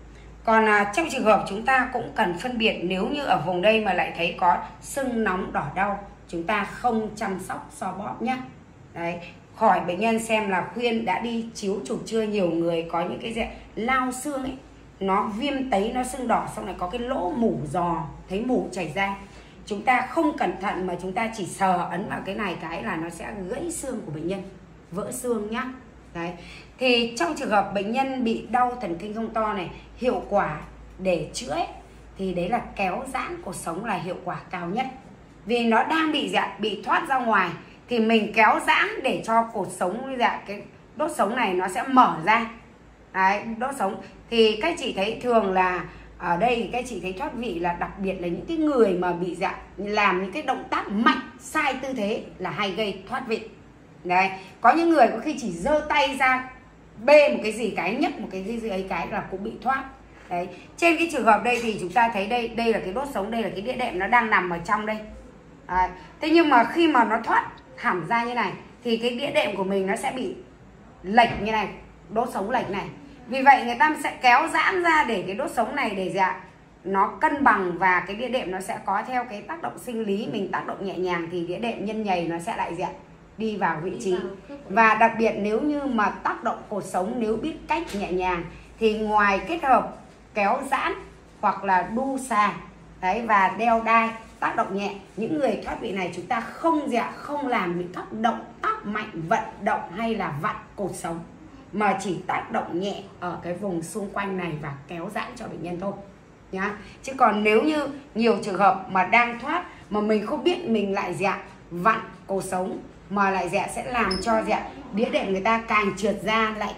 Còn trong trường hợp chúng ta cũng cần phân biệt, nếu như ở vùng đây mà lại thấy có sưng nóng đỏ đau, chúng ta không chăm sóc xoa bóp nhé. Đấy, hỏi bệnh nhân xem là khuyên đã đi chiếu chụp chưa. Nhiều người có những cái lao xương ấy, nó viêm tấy, nó sưng đỏ, xong lại có cái lỗ mủ giò, thấy mủ chảy ra. Chúng ta không cẩn thận mà chúng ta chỉ sờ ấn vào cái này cái là nó sẽ gãy xương của bệnh nhân, vỡ xương nhá. Đấy, thì trong trường hợp bệnh nhân bị đau thần kinh hông to này, hiệu quả để chữa ấy, thì đấy là kéo giãn cột sống là hiệu quả cao nhất. Vì nó đang bị thoát ra ngoài thì mình kéo giãn để cho cột sống cái đốt sống này nó sẽ mở ra. Đấy, đốt sống thì các chị thấy thường là ở đây thì các chị thấy thoát vị là đặc biệt là những cái người mà bị làm những cái động tác mạnh sai tư thế là hay gây thoát vị. Đấy, có những người có khi chỉ giơ tay ra bê một cái gì cái, nhấc một cái gì ấy cái là cũng bị thoát. Đấy, trên cái trường hợp đây thì chúng ta thấy đây là cái đốt sống, đây là cái đĩa đệm nó đang nằm ở trong đây. Đấy, thế nhưng mà khi mà nó thoát hẳn ra như này thì cái đĩa đệm của mình nó sẽ bị lệch như này, đốt sống lệch này. Vì vậy người ta sẽ kéo giãn ra để cái đốt sống này để nó cân bằng, và cái đĩa đệm nó sẽ có theo cái tác động sinh lý, mình tác động nhẹ nhàng thì đĩa đệm nhân nhầy nó sẽ lại đi vào vị trí. Và đặc biệt nếu như mà tác động cột sống nếu biết cách nhẹ nhàng thì ngoài kết hợp kéo giãn hoặc là đu xà đấy và đeo đai tác động nhẹ, những người thoát vị này chúng ta không làm những các động tác mạnh vận động hay là vặn cột sống, mà chỉ tác động nhẹ ở cái vùng xung quanh này và kéo giãn cho bệnh nhân thôi nhá. Chứ còn nếu như nhiều trường hợp mà đang thoát mà mình không biết, mình lại vặn cột sống mà lại sẽ làm cho đĩa đệm người ta càng trượt ra, lại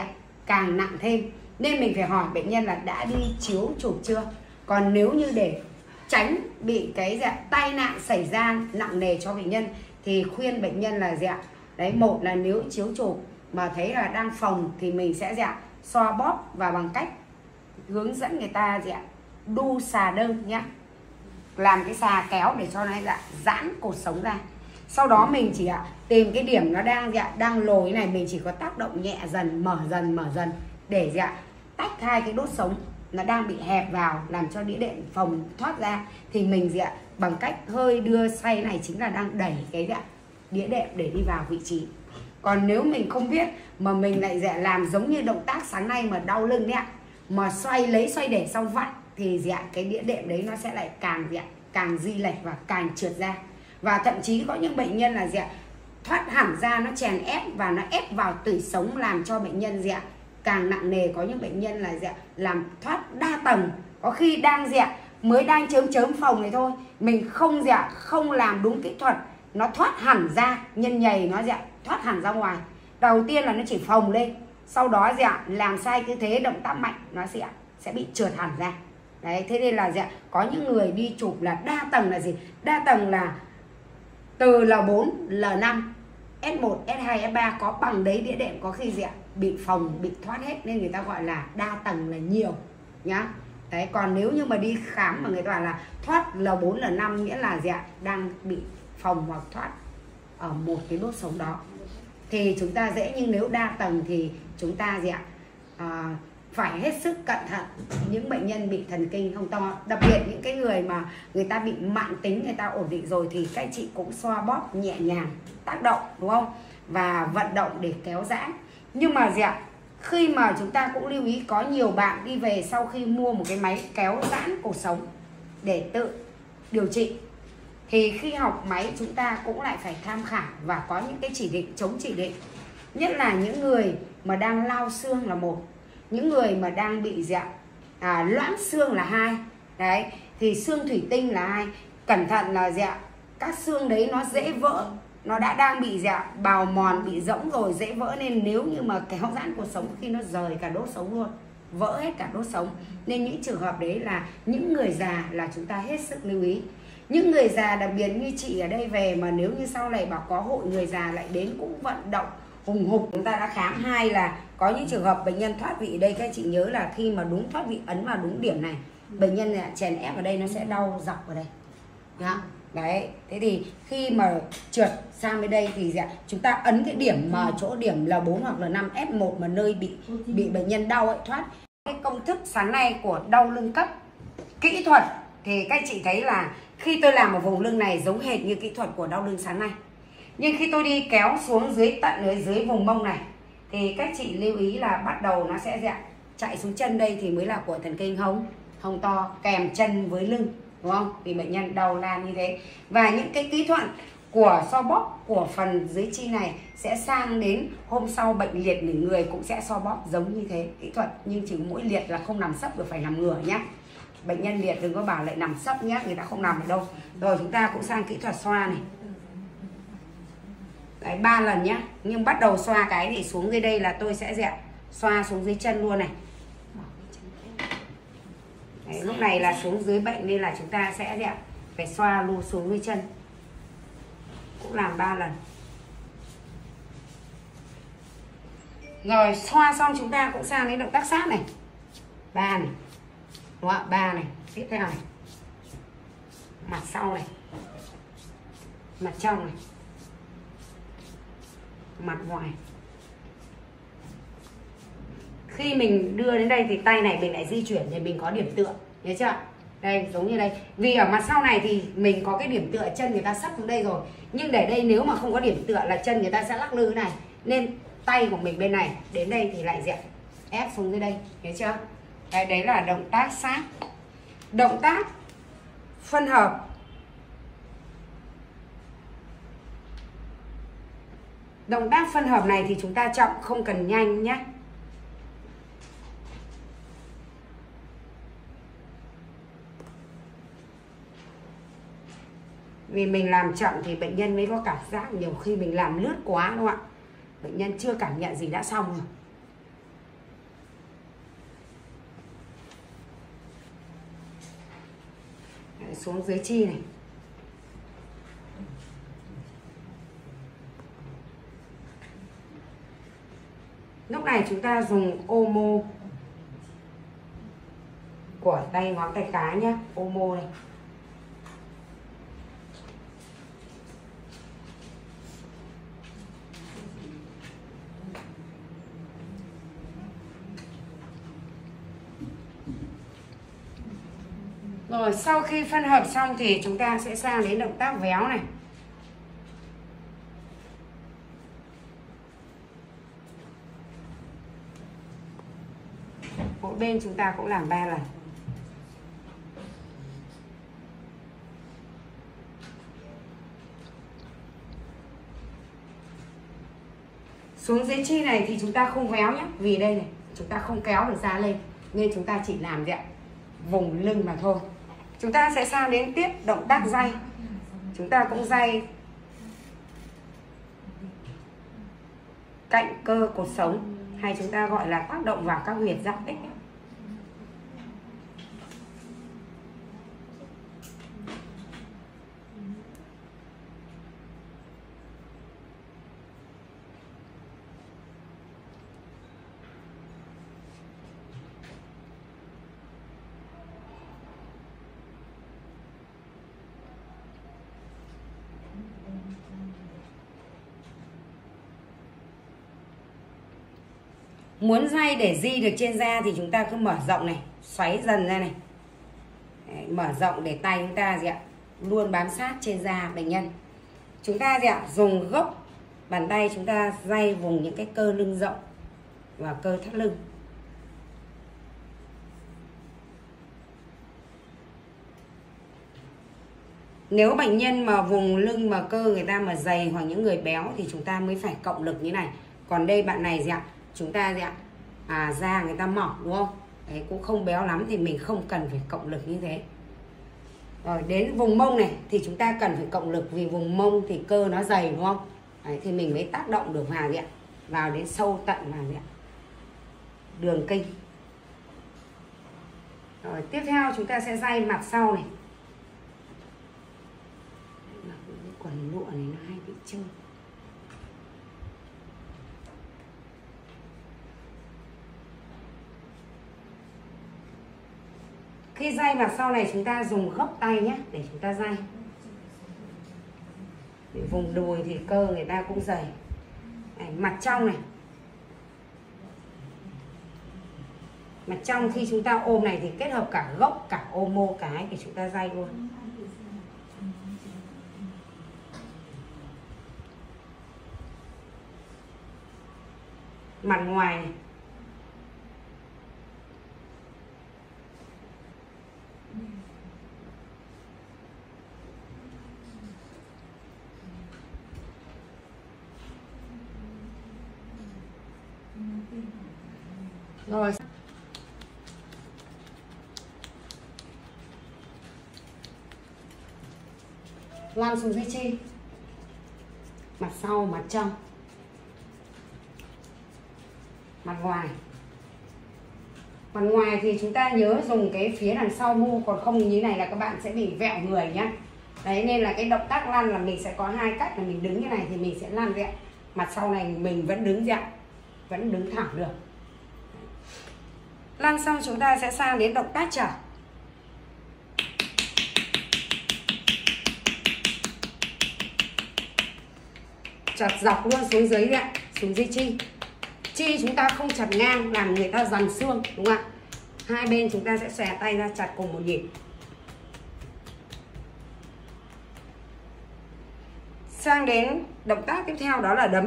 càng nặng thêm. Nên mình phải hỏi bệnh nhân là đã đi chiếu chụp chưa. Còn nếu như để tránh bị cái tai nạn xảy ra nặng nề cho bệnh nhân thì khuyên bệnh nhân là đấy, một là nếu chiếu chụp mà thấy là đang phồng thì mình sẽ xoa bóp và bằng cách hướng dẫn người ta đu xà đơn nhá. Làm cái xà kéo để cho nó giãn cột sống ra. Sau đó mình chỉ tìm cái điểm nó đang lồi này, mình chỉ có tác động nhẹ dần mở dần để tách hai cái đốt sống nó đang bị hẹp vào, làm cho đĩa đệm phồng thoát ra. Thì mình bằng cách hơi đưa xoay này chính là đang đẩy cái đĩa đệm để đi vào vị trí. Còn nếu mình không biết mà mình lại làm giống như động tác sáng nay mà đau lưng đấy ạ, mà xoay để xong vặn thì cái đĩa đệm đấy nó sẽ lại càng di lệch và càng trượt ra. Và thậm chí có những bệnh nhân là thoát hẳn ra, nó chèn ép và nó ép vào tủy sống, làm cho bệnh nhân càng nặng nề. Có những bệnh nhân là làm thoát đa tầng, có khi mới đang chớm phồng này thôi, mình không làm đúng kỹ thuật, nó thoát hẳn ra, nhân nhầy nó thoát hẳn ra ngoài. Đầu tiên là nó chỉ phồng lên, sau đó làm sai tư thế, động tác mạnh, nó sẽ bị trượt hẳn ra. Đấy, thế nên là có những người đi chụp là đa tầng là gì? Đa tầng là từ L4, L5, S1, S2, S3 có bằng đấy đĩa đệm có khi bị phồng, bị thoát hết, nên người ta gọi là đa tầng là nhiều nhá. Đấy, còn nếu như mà đi khám mà người ta bảo là thoát L4, L5 nghĩa là đang bị phồng hoặc thoát ở một cái đốt sống đó thì chúng ta dễ. Nhưng nếu đa tầng thì chúng ta phải hết sức cẩn thận. Những bệnh nhân bị thần kinh hông to, đặc biệt những cái người mà người ta bị mãn tính, người ta ổn định rồi thì các chị cũng xoa bóp nhẹ nhàng, tác động, đúng không, và vận động để kéo giãn. Nhưng mà khi mà chúng ta cũng lưu ý, có nhiều bạn đi về sau khi mua một cái máy kéo giãn cột sống để tự điều trị, thì khi học máy chúng ta cũng lại phải tham khảo và có những cái chỉ định, chống chỉ định. Nhất là những người mà đang lao xương là một, những người mà đang bị loãng xương là hai. Đấy, thì xương thủy tinh là hai. Cẩn thận là các xương đấy nó dễ vỡ, nó đang bị bào mòn, bị rỗng rồi, dễ vỡ. Nên nếu như mà kéo giãn cột sống khi nó rời cả đốt sống luôn, vỡ hết cả đốt sống. Nên những trường hợp đấy là những người già là chúng ta hết sức lưu ý. Những người già đặc biệt như chị ở đây về mà nếu như sau này bảo có hội người già lại đến cũng vận động hùng hục, chúng ta đã khám. Hai là có những trường hợp bệnh nhân thoát vị, đây các chị nhớ là khi mà đúng thoát vị, ấn vào đúng điểm này, bệnh nhân chèn ép ở đây nó sẽ đau dọc ở đây. Đấy, thế thì khi mà trượt sang bên đây thì chúng ta ấn cái điểm mà chỗ điểm L4 hoặc L5, S1 mà nơi bị bệnh nhân đau ấy thoát. Cái công thức sáng nay của đau lưng cấp kỹ thuật thì các chị thấy là khi tôi làm ở vùng lưng này giống hệt như kỹ thuật của đau lưng sáng nay. Nhưng khi tôi đi kéo xuống dưới vùng mông này thì các chị lưu ý là bắt đầu nó sẽ chạy xuống chân, đây thì mới là của thần kinh hông to kèm chân với lưng, đúng không? Vì bệnh nhân đau lan như thế. Và những cái kỹ thuật của xoa bóp của phần dưới chi này sẽ sang đến hôm sau bệnh liệt nửa người cũng sẽ xoa bóp giống như thế kỹ thuật, nhưng chỉ mỗi liệt là không nằm sấp được, phải nằm ngửa nhé. Bệnh nhân liệt đừng có bảo lại nằm sấp nhé, người ta không nằm ở đâu. Rồi chúng ta cũng sang kỹ thuật xoa này. Đấy, 3 lần nhé. Nhưng bắt đầu xoa cái thì xuống dưới đây là tôi sẽ xoa xuống dưới chân luôn này. Đấy, lúc này là xuống dưới bệnh nên là chúng ta sẽ phải xoa luôn xuống dưới chân. Cũng làm 3 lần. Rồi xoa xong chúng ta cũng sang đến động tác sát này. 3 này. Đúng không ạ? 3 này. Tiếp theo này. Mặt sau này. Mặt trong này. Mặt ngoài. Khi mình đưa đến đây thì tay này mình lại di chuyển thì mình có điểm tựa, nhớ chưa? Đây giống như đây, vì ở mặt sau này thì mình có cái điểm tựa, chân người ta sắp xuống đây rồi, nhưng để đây nếu mà không có điểm tựa là chân người ta sẽ lắc lư này, nên tay của mình bên này đến đây thì lại ép xuống dưới đây, nhớ chưa? Đấy là động tác sát. Động tác phân hợp. Động tác phân hợp này thì chúng ta chậm, không cần nhanh nhé. Vì mình làm chậm thì bệnh nhân mới có cảm giác, nhiều khi mình làm lướt quá đúng không ạ? Bệnh nhân chưa cảm nhận gì đã xong rồi. Đấy, xuống dưới chi này. Lúc này chúng ta dùng omo của tay ngón tay cái nhá, omo này. Rồi sau khi phân hợp xong thì chúng ta sẽ sang đến động tác véo này. Mỗi bên chúng ta cũng làm 3 lần. Xuống dưới chi này thì chúng ta không véo nhé, vì đây này chúng ta không kéo được da lên nên chúng ta chỉ làm gì ạ, vùng lưng mà thôi. Chúng ta sẽ sang đến tiếp động tác day. Chúng ta cũng day cạnh cơ cột sống, hay chúng ta gọi là tác động vào các huyệt giáp ích. Muốn day để di được trên da thì chúng ta cứ mở rộng này, xoáy dần ra này. Đấy, mở rộng để tay chúng ta gì ạ, luôn bám sát trên da bệnh nhân. Chúng ta gì ạ, dùng gốc bàn tay chúng ta day vùng những cái cơ lưng rộng và cơ thắt lưng. Nếu bệnh nhân mà vùng lưng mà cơ người ta mà dày hoặc những người béo thì chúng ta mới phải cộng lực như này. Còn đây bạn này gì ạ, chúng ta gì ạ, da người ta mỏng đúng không? Đấy, cũng không béo lắm thì mình không cần phải cộng lực như thế. Rồi đến vùng mông này thì chúng ta cần phải cộng lực, vì vùng mông thì cơ nó dày đúng không? Đấy, thì mình mới tác động được vào gì ạ, vào đến sâu tận vào gì ạ, đường kinh. Rồi tiếp theo chúng ta sẽ day mặt sau này. Cái quần lụa này nó hay bị trơn. Khi day mặt sau này chúng ta dùng gốc tay nhé để chúng ta day. Vùng đùi thì cơ người ta cũng dày. Đấy, mặt trong này. Mặt trong khi chúng ta ôm này thì kết hợp cả gốc cả omo cái để chúng ta day luôn. Mặt ngoài này. Rồi lan xuống dưới chi, mặt sau mặt trong, mặt ngoài. Mặt ngoài thì chúng ta nhớ dùng cái phía đằng sau mu, còn không như này là các bạn sẽ bị vẹo người nhá. Đấy nên là cái động tác lăn là mình sẽ có hai cách, là mình đứng như này thì mình sẽ lăn vẹo, mặt sau này mình vẫn đứng dậy, vẫn đứng thẳng được. Lăn xong chúng ta sẽ sang đến động tác trở. Chặt dọc luôn xuống dưới đấy ạ, xuống dưới chi. Chi chúng ta không chặt ngang làm người ta dằn xương đúng không ạ? Hai bên chúng ta sẽ xòe tay ra chặt cùng một nhịp. Sang đến động tác tiếp theo đó là đấm.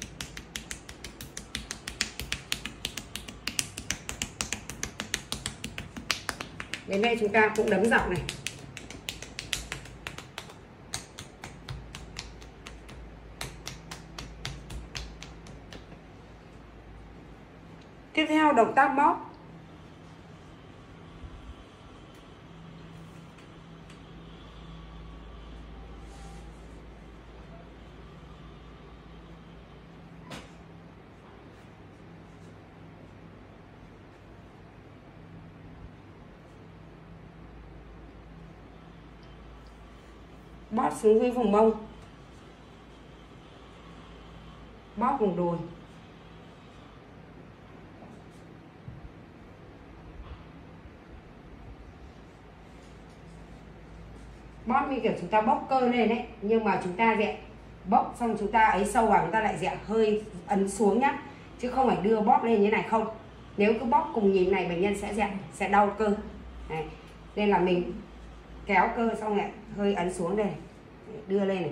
Đến đây chúng ta cũng đấm dọc này. Tiếp theo động tác bóp. Bóp xuống dưới vùng mông, bóp vùng đùi. bóp như kiểu chúng ta bốc cơ lên đấy, nhưng mà chúng ta dẹ bóp xong chúng ta ấy sâu vào, chúng ta lại dẹ hơi ấn xuống nhá, chứ không phải đưa bóp lên như này không. Nếu cứ bóp cùng nhịp này bệnh nhân sẽ đau cơ. Đấy. Nên là mình kéo cơ xong lại hơi ấn xuống đây, đưa lên này.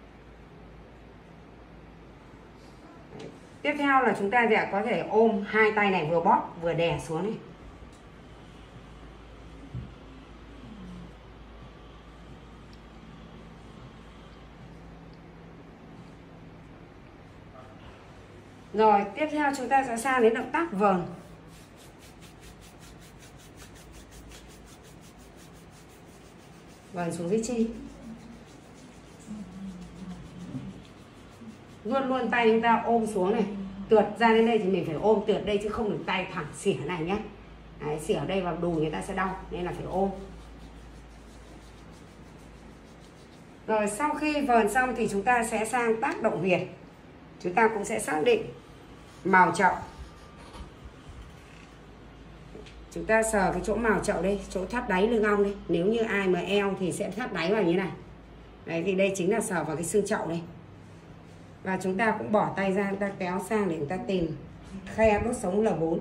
Đấy. Tiếp theo là chúng ta sẽ có thể ôm hai tay này, vừa bóp vừa đè xuống này. Rồi tiếp theo chúng ta sẽ sang đến động tác vờn. Vờn xuống dưới chi. Luôn luôn tay chúng ta ôm xuống này, tượt ra đến đây thì mình phải ôm tượt đây, chứ không được tay thẳng xỉa này nhé. Đấy, xỉa đây vào đùi người ta sẽ đau, nên là phải ôm. Rồi sau khi vờn xong thì chúng ta sẽ sang tác động huyệt. Chúng ta cũng sẽ xác định mào chậu. Chúng ta sờ cái chỗ mào chậu đây, chỗ thắt đáy lưng ong đây. Nếu như ai mà eo thì sẽ thắt đáy vào như này. Đấy, thì đây chính là sờ vào cái xương chậu đây. Và chúng ta cũng bỏ tay ra, chúng ta kéo sang để chúng ta tìm khe đốt sống L4.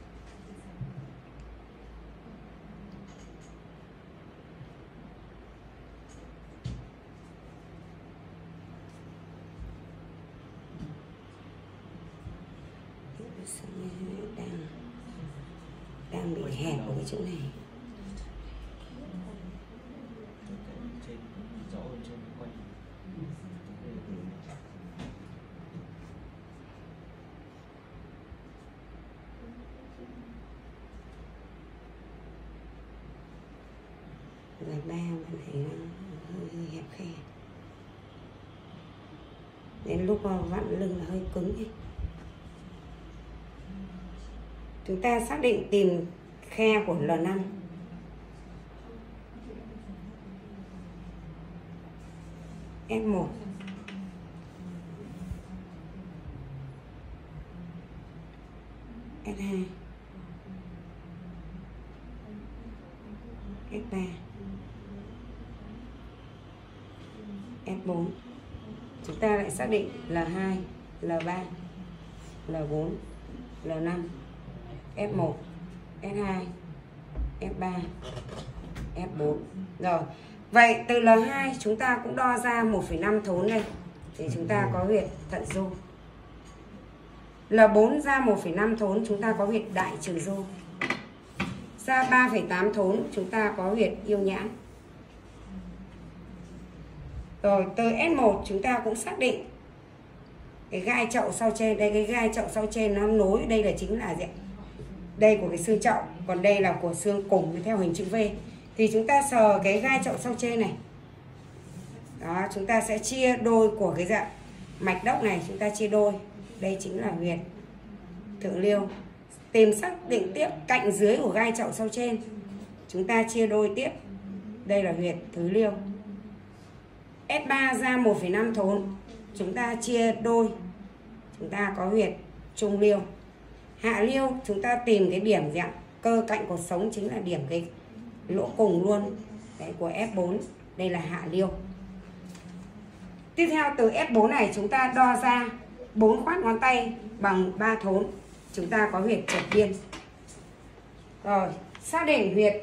Đang bị hẹp ở cái chỗ này. Rồi ba bạn thấy nó hơi hẹp khe. Đến lúc vặn lưng là hơi cứng ấy. Chúng ta xác định tìm khe của L5. F1. F2. F3. F4. Chúng ta lại xác định L2, L3, L4, L5, F1, F2, F3, F4. Rồi. Vậy từ L2 chúng ta cũng đo ra 1,5 thốn đây. Thì chúng ta có huyệt thận du. L4 ra 1,5 thốn chúng ta có huyệt đại trừ du. Ra 3,8 thốn chúng ta có huyệt yêu nhãn. Rồi từ S1 chúng ta cũng xác định cái gai chậu sau trên. Đây cái gai chậu sau trên nó nối, đây là chính là gì? Đây của cái xương chậu, còn đây là của xương cùng theo hình chữ V. Thì chúng ta sờ cái gai chậu sau trên này. Đó, chúng ta sẽ chia đôi của cái dạng mạch đốc này, chúng ta chia đôi. Đây chính là huyệt thượng liêu. Tìm xác định tiếp cạnh dưới của gai chậu sau trên. Chúng ta chia đôi tiếp. Đây là huyệt thứ liêu. S3 ra 1,5 thốn. Chúng ta chia đôi. Chúng ta có huyệt trung liêu. Hạ liêu chúng ta tìm cái điểm dạng cơ cạnh cột sống, chính là điểm cái lỗ cùng luôn. Đấy, của F4. Đây là hạ liêu. Tiếp theo từ F4 này chúng ta đo ra 4 khoát ngón tay bằng 3 thốn. Chúng ta có huyệt chợt biên. Rồi, xác định huyệt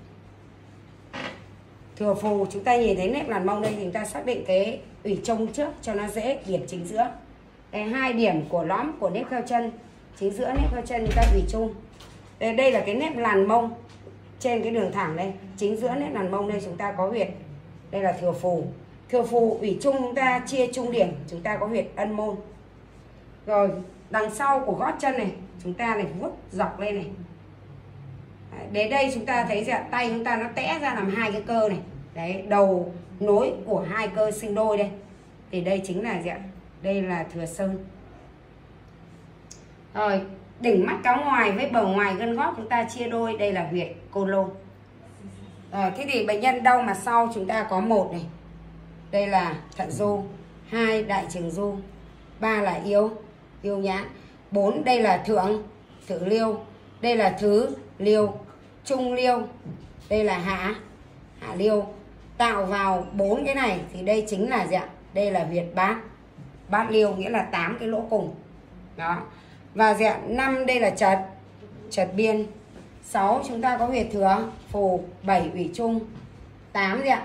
thừa phù. Chúng ta nhìn thấy nếp làn mông đây thì chúng ta xác định cái ủy trông trước cho nó dễ, điểm chính giữa. Đây, 2 điểm của lõm của nếp kheo chân, chính giữa nếp kheo chân chúng ta ủy chung. Đây là cái nếp làn mông trên cái đường thẳng đây, chính giữa nếp làn mông đây chúng ta có huyệt. Đây là thừa phù. Thừa phù ủy chung chúng ta chia trung điểm, chúng ta có huyệt ân môn. Rồi đằng sau của gót chân này chúng ta này vuốt dọc lên này. Đến đây chúng ta thấy rằng tay chúng ta nó tẽ ra làm 2 cái cơ này. Đấy, đầu nối của 2 cơ sinh đôi đây. Thì đây chính là gì ạ? Đây là thừa sơn. Rồi, đỉnh mắt cáo ngoài với bờ ngoài gân gót chúng ta chia đôi, đây là huyệt côn lôn. Rồi, thế thì bệnh nhân đau mặt sau chúng ta có 1 này. Đây là thận du, 2 đại trường du, 3 là yêu nhãn, 4 đây là thượng liêu, đây là thứ liêu, trung liêu, đây là hạ liêu, tạo vào 4 cái này thì đây chính là gì ạ? Đây là huyệt bát. Bát liêu nghĩa là 8 cái lỗ cùng. Đó. Và gì ạ? 5 đây là trật, trật biên. 6 chúng ta có huyệt thừa, phù. 7 ủy trung. 8 gì ạ?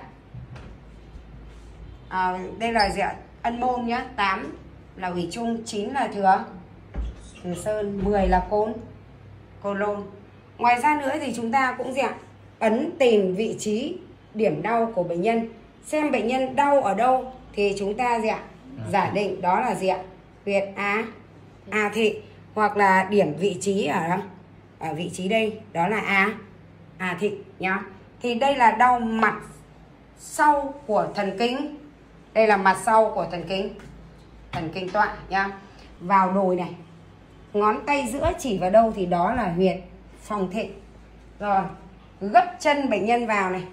Đây là gì ạ? Ân môn nhá. 8 là ủy trung, 9 là thừa, thừa sơn, 10 là côn, côn lôn. Ngoài ra nữa thì chúng ta cũng gì ạ? Ấn tìm vị trí điểm đau của bệnh nhân, xem bệnh nhân đau ở đâu thì chúng ta gì ạ? Giả định đó là gì ạ? Huyệt A thị, hoặc là điểm vị trí ở vị trí đây đó là A thị nhá. Thì đây là đau mặt sau của thần kinh. Đây là mặt sau của thần kinh tọa nhá. Vào đồi này, ngón tay giữa chỉ vào đâu thì đó là huyệt phòng thịnh. Rồi, gấp chân bệnh nhân vào này,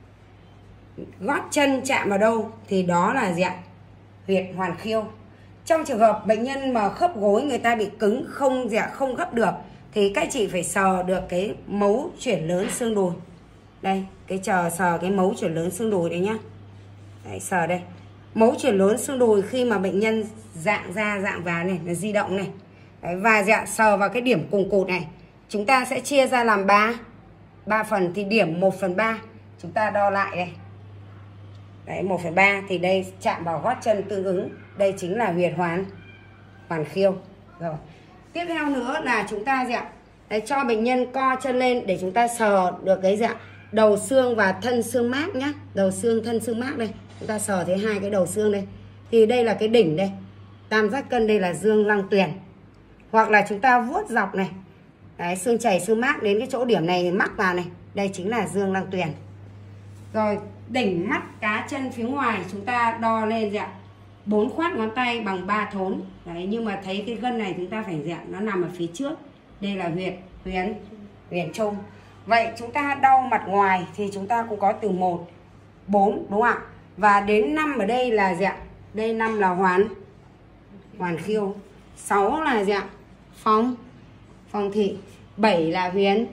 gót chân chạm vào đâu thì đó là gì ạ? Huyệt hoàn khiêu. Trong trường hợp bệnh nhân mà khớp gối người ta bị cứng không gì ạ? Không gấp được thì các chị phải sờ được cái mấu chuyển lớn xương đùi. Đây, cái sờ cái mấu chuyển lớn xương đùi đấy nhá. Đấy, sờ đây. Mấu chuyển lớn xương đùi khi mà bệnh nhân dạng ra dạng vào này là di động này. Đấy, và dạ, sờ vào cái điểm cùng cụt này. Chúng ta sẽ chia ra làm 3 phần thì điểm 1/3 chúng ta đo lại đây. Đấy, 1/3 thì đây chạm vào gót chân tương ứng. Đây chính là huyệt hoàn khiêu. Rồi. Tiếp theo nữa là chúng ta gì ạ? Đấy, cho bệnh nhân co chân lên để chúng ta sờ được cái gì ạ? Đầu xương và thân xương mác nhá. Đầu xương, thân xương mác đây. Chúng ta sờ thấy hai cái đầu xương đây. Thì đây là cái đỉnh đây. Tam giác cân đây là dương lăng tuyền. Hoặc là chúng ta vuốt dọc này. Đấy, xương chảy xương mác đến cái chỗ điểm này mắc vào này. Đây chính là dương lăng tuyền. Rồi, đỉnh mắt cá chân phía ngoài chúng ta đo lên gì ạ? 4 khoát ngón tay bằng 3 thốn. Đấy, nhưng mà thấy cái gân này chúng ta phải gì ạ? Nó nằm ở phía trước. Đây là huyền trung. Vậy chúng ta đau mặt ngoài thì chúng ta cũng có từ 1, 4 đúng không ạ? Và đến 5 ở đây là gì ạ? Đây 5 là hoàn khiêu. 6 là gì ạ? Phong thị. 7 là huyền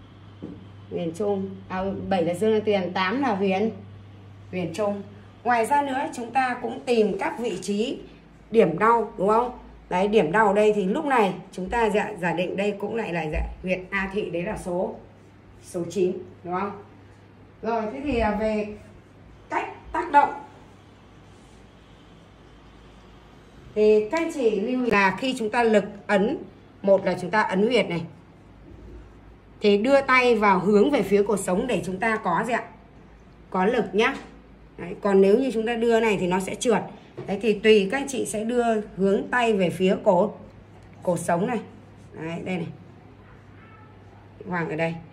trung. 7 là dương lăng tuyền, 8 là huyền trung. Ngoài ra nữa chúng ta cũng tìm các vị trí điểm đau đúng không? Đấy, điểm đau ở đây thì lúc này chúng ta giả định đây cũng lại là huyệt A thị, đấy là số 9 đúng không? Rồi, thế thì về cách tác động thì các anh chị lưu ý là khi chúng ta lực ấn, một là chúng ta ấn huyệt này thì đưa tay vào hướng về phía cột sống để chúng ta có gì ạ? Có lực nhá. Đấy, còn nếu như chúng ta đưa này thì nó sẽ trượt. Đấy, thì tùy các anh chị sẽ đưa hướng tay về phía cột sống này. Đấy, đây này. Hoàng ở đây.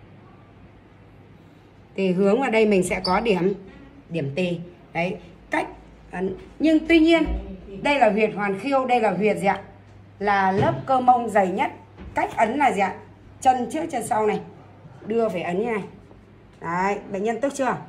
Thì hướng vào đây mình sẽ có điểm tì. Đấy, cách ấn. Nhưng tuy nhiên đây là huyệt hoàn khiêu, đây là huyệt gì ạ? Là lớp cơ mông dày nhất. Cách ấn là gì ạ? Chân trước chân sau này. Đưa phải ấn như này. Đấy, bệnh nhân tức chưa?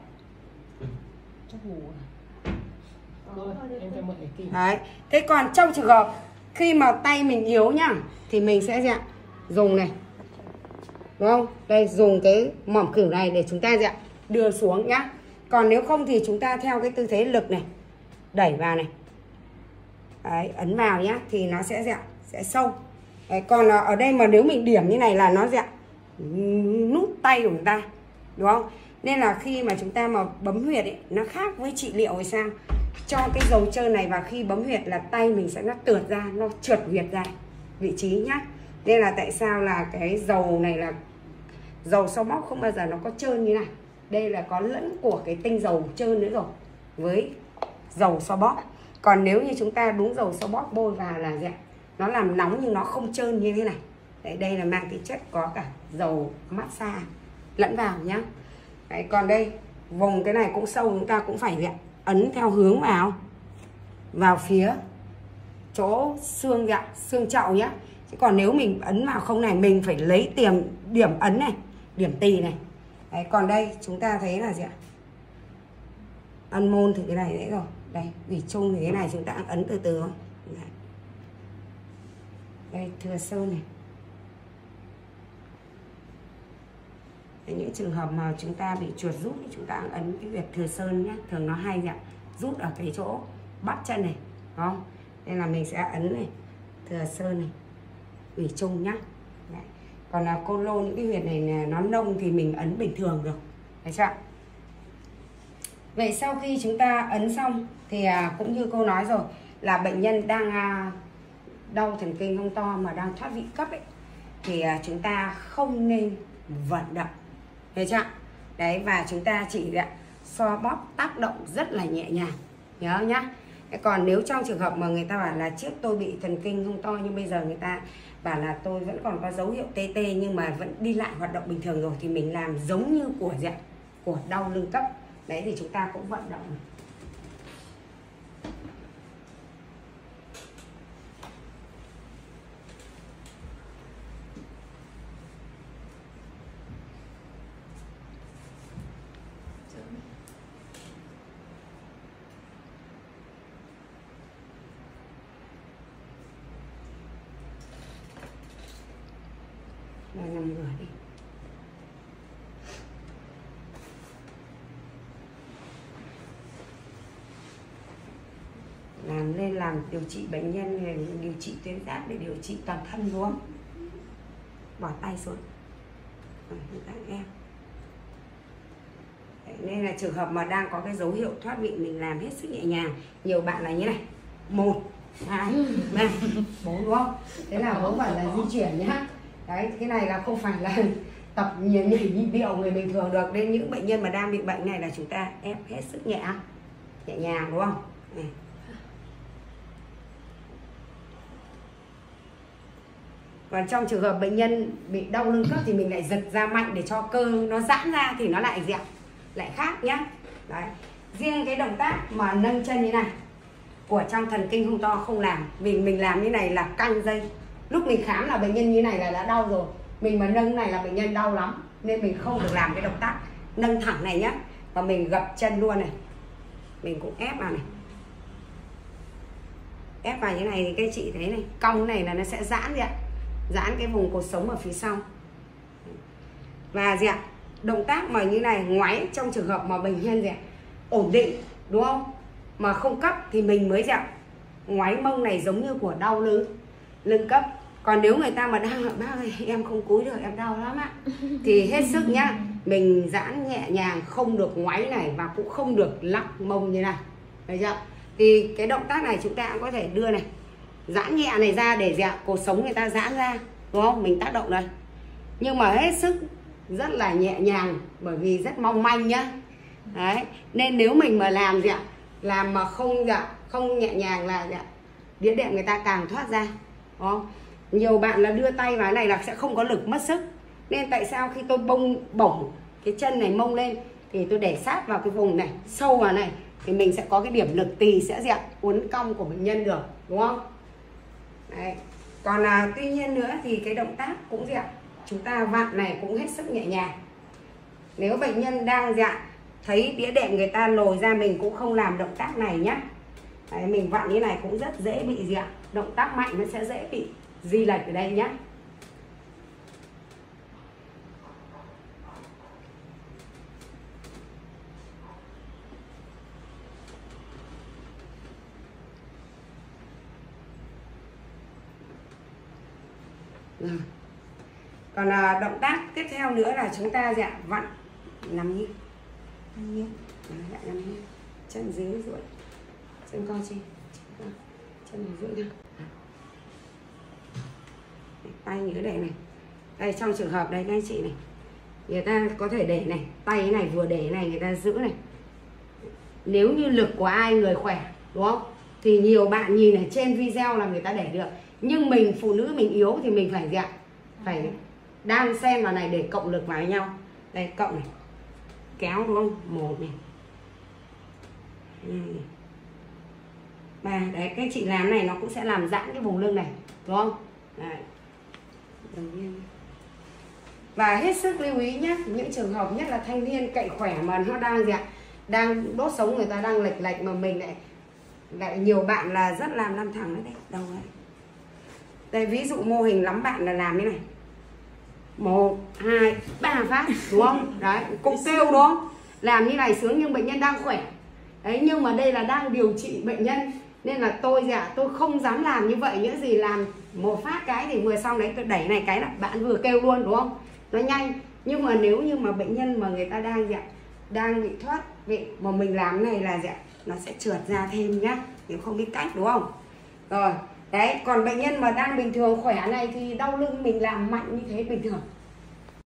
Đấy. Thế còn trong trường hợp khi mà tay mình yếu nhá thì mình sẽ gì ạ? Dùng này. Đúng không? Đây, dùng cái mỏm cửu này để chúng ta gì ạ? Đưa xuống nhá. Còn nếu không thì chúng ta theo cái tư thế lực này, đẩy vào này. Đấy, ấn vào nhá thì nó sẽ gì ạ? Sẽ sâu. Đấy, còn ở đây mà nếu mình điểm như này là nó gì ạ? Nút tay của chúng ta. Đúng không? Nên là khi mà chúng ta mà bấm huyệt ấy, nó khác với trị liệu hay sao? Cho cái dầu trơn này vào khi bấm huyệt là tay mình sẽ nó trượt ra, nó trượt huyệt ra vị trí nhá. Nên là tại sao là cái dầu này là dầu xoa bóp không bao giờ nó có trơn như này. Đây là có lẫn của cái tinh dầu trơn nữa rồi với dầu xoa bóp. Còn nếu như chúng ta đúng dầu xoa bóp bôi vào là gì ạ? Nó làm nóng nhưng nó không trơn như thế này. Đấy, đây là mang tính chất có cả dầu massage lẫn vào nhá. Đấy, còn đây vùng cái này cũng sâu, chúng ta cũng phải ấn theo hướng vào phía chỗ xương xương chậu nhá. Chứ còn nếu mình ấn vào không này, mình phải lấy điểm ấn này, điểm tì này. Đấy, còn đây chúng ta thấy là gì ạ? Ân môn thì cái này đấy rồi. Đây, ủy trung thì cái này chúng ta ấn từ từ thôi. Đây, thừa sơn này. những trường hợp mà chúng ta bị chuột rút thì chúng ta ấn cái huyệt thừa sơn nhé, thường nó hay ạ, rút ở cái chỗ bắp chân này, đúng không? Nên là mình sẽ ấn này, thừa sơn này, ủy trung nhá. Đấy. Còn là cô lô những cái huyệt này nó nông thì mình ấn bình thường được, thấy chưa? Vậy sau khi chúng ta ấn xong thì cũng như cô nói rồi là bệnh nhân đang đau thần kinh hông to mà đang thoát vị cấp ấy, thì chúng ta không nên vận động, thấy chưa? Đấy, và chúng ta chỉ xoa bóp tác động rất là nhẹ nhàng, nhớ nhá. Còn nếu trong trường hợp mà người ta bảo là trước tôi bị thần kinh hông to nhưng bây giờ người ta bảo là tôi vẫn còn có dấu hiệu tê tê nhưng mà vẫn đi lại hoạt động bình thường rồi, thì mình làm giống như của đau lưng cấp. Đấy thì chúng ta cũng vận động. Rồi nằm ngửa đi. Làm điều trị bệnh nhân, điều trị tuyến giáp để điều trị toàn thân đúng không? Bỏ tay xuống. Các em. Đấy, nên là trường hợp mà đang có cái dấu hiệu thoát vị mình làm hết sức nhẹ nhàng. Nhiều bạn là như này, 1, 2, 3, 4 đúng không? Thế là không phải là di chuyển nhá. Đấy, cái này là không phải là tập nhảy nhịp điệu người bình thường được. Nên những bệnh nhân mà đang bị bệnh này là chúng ta ép hết sức nhẹ nhàng đúng không? Này. Còn trong trường hợp bệnh nhân bị đau lưng cấp thì mình lại giật ra mạnh để cho cơ nó giãn ra thì nó lại lại khác nhá. Đấy. Riêng cái động tác mà nâng chân như này của trong thần kinh hông to không làm. Mình làm như này là căng dây. Lúc mình khám là bệnh nhân như này là đã đau rồi. Mình mà nâng này là bệnh nhân đau lắm. Nên mình không được làm cái động tác nâng thẳng này nhá. Và mình gập chân luôn này. Mình cũng ép vào này. Ép vào như này thì các chị thấy này, cong này là nó sẽ giãn ạ. Giãn cái vùng cột sống ở phía sau. Và động tác mà như này ngoáy trong trường hợp mà bệnh nhân ổn định đúng không? Mà không cấp thì mình mới ngoáy mông này giống như của đau lưng cấp. Còn nếu người ta mà đang ở bác ơi, em không cúi được, em đau lắm ạ, thì hết sức nhá. Mình giãn nhẹ nhàng, không được ngoáy này và cũng không được lắc mông như này. Thấy chưa? Thì cái động tác này chúng ta cũng có thể đưa này, giãn nhẹ này ra để cột sống người ta giãn ra, đúng không? Mình tác động đây. Nhưng mà hết sức rất là nhẹ nhàng bởi vì rất mong manh nhá. Đấy, nên nếu mình mà làm mà không nhẹ nhàng là đĩa đệm người ta càng thoát ra, đúng không? Nhiều bạn là đưa tay vào này là sẽ không có lực, mất sức. Nên tại sao khi tôi bổng cái chân này mông lên thì tôi để sát vào cái vùng này, sâu vào này thì mình sẽ có cái điểm lực tì sẽ uốn cong của bệnh nhân được, đúng không? Đấy. Còn tuy nhiên nữa thì cái động tác cũng chúng ta vặn này cũng hết sức nhẹ nhàng. Nếu bệnh nhân đang thấy đĩa đệm người ta lồi ra, mình cũng không làm động tác này nhá. Đấy, mình vặn như này cũng rất dễ bị động tác mạnh nó sẽ dễ bị di lệch ở đây nhá. Còn động tác tiếp theo nữa là chúng ta vặn nằm nghiêng, nằm nghiêng, chân dưới duỗi, chân co trên, chân duỗi ra, tay như để này. Đây trong trường hợp đây các anh chị này, người ta có thể để này, tay này vừa để này người ta giữ này. Nếu như lực của ai người khỏe đúng không, thì nhiều bạn nhìn ở trên video là người ta để được. Nhưng mình phụ nữ mình yếu thì mình phải đan xen vào này để cộng lực vào với nhau. Đây cộng này, kéo đúng không, 1 này, 2 này, 3. Đấy, các chị làm này nó cũng sẽ làm giãn cái vùng lưng này, đúng không? Đấy. Và hết sức lưu ý nhé, những trường hợp nhất là thanh niên cậy khỏe mà nó đang đốt sống người ta đang lệch mà mình lại nhiều bạn là rất làm thẳng đấy, đầu đấy. Đây ví dụ mô hình lắm bạn là làm như này, 1 2 3 phát đúng không? Đấy, cũng kêu đúng không? Làm như này sướng nhưng bệnh nhân đang khỏe. Đấy, nhưng mà đây là đang điều trị bệnh nhân nên là tôi không dám làm như vậy. Những gì làm một phát cái thì vừa xong đấy tôi đẩy này cái là bạn vừa kêu luôn đúng không? Nó nhanh. Nhưng mà nếu như mà bệnh nhân mà người ta đang bị thoát vị mà mình làm này là nó sẽ trượt ra thêm nhá, nếu không biết cách đúng không? Rồi đấy, còn bệnh nhân mà đang bình thường khỏe này thì đau lưng mình làm mạnh như thế bình thường.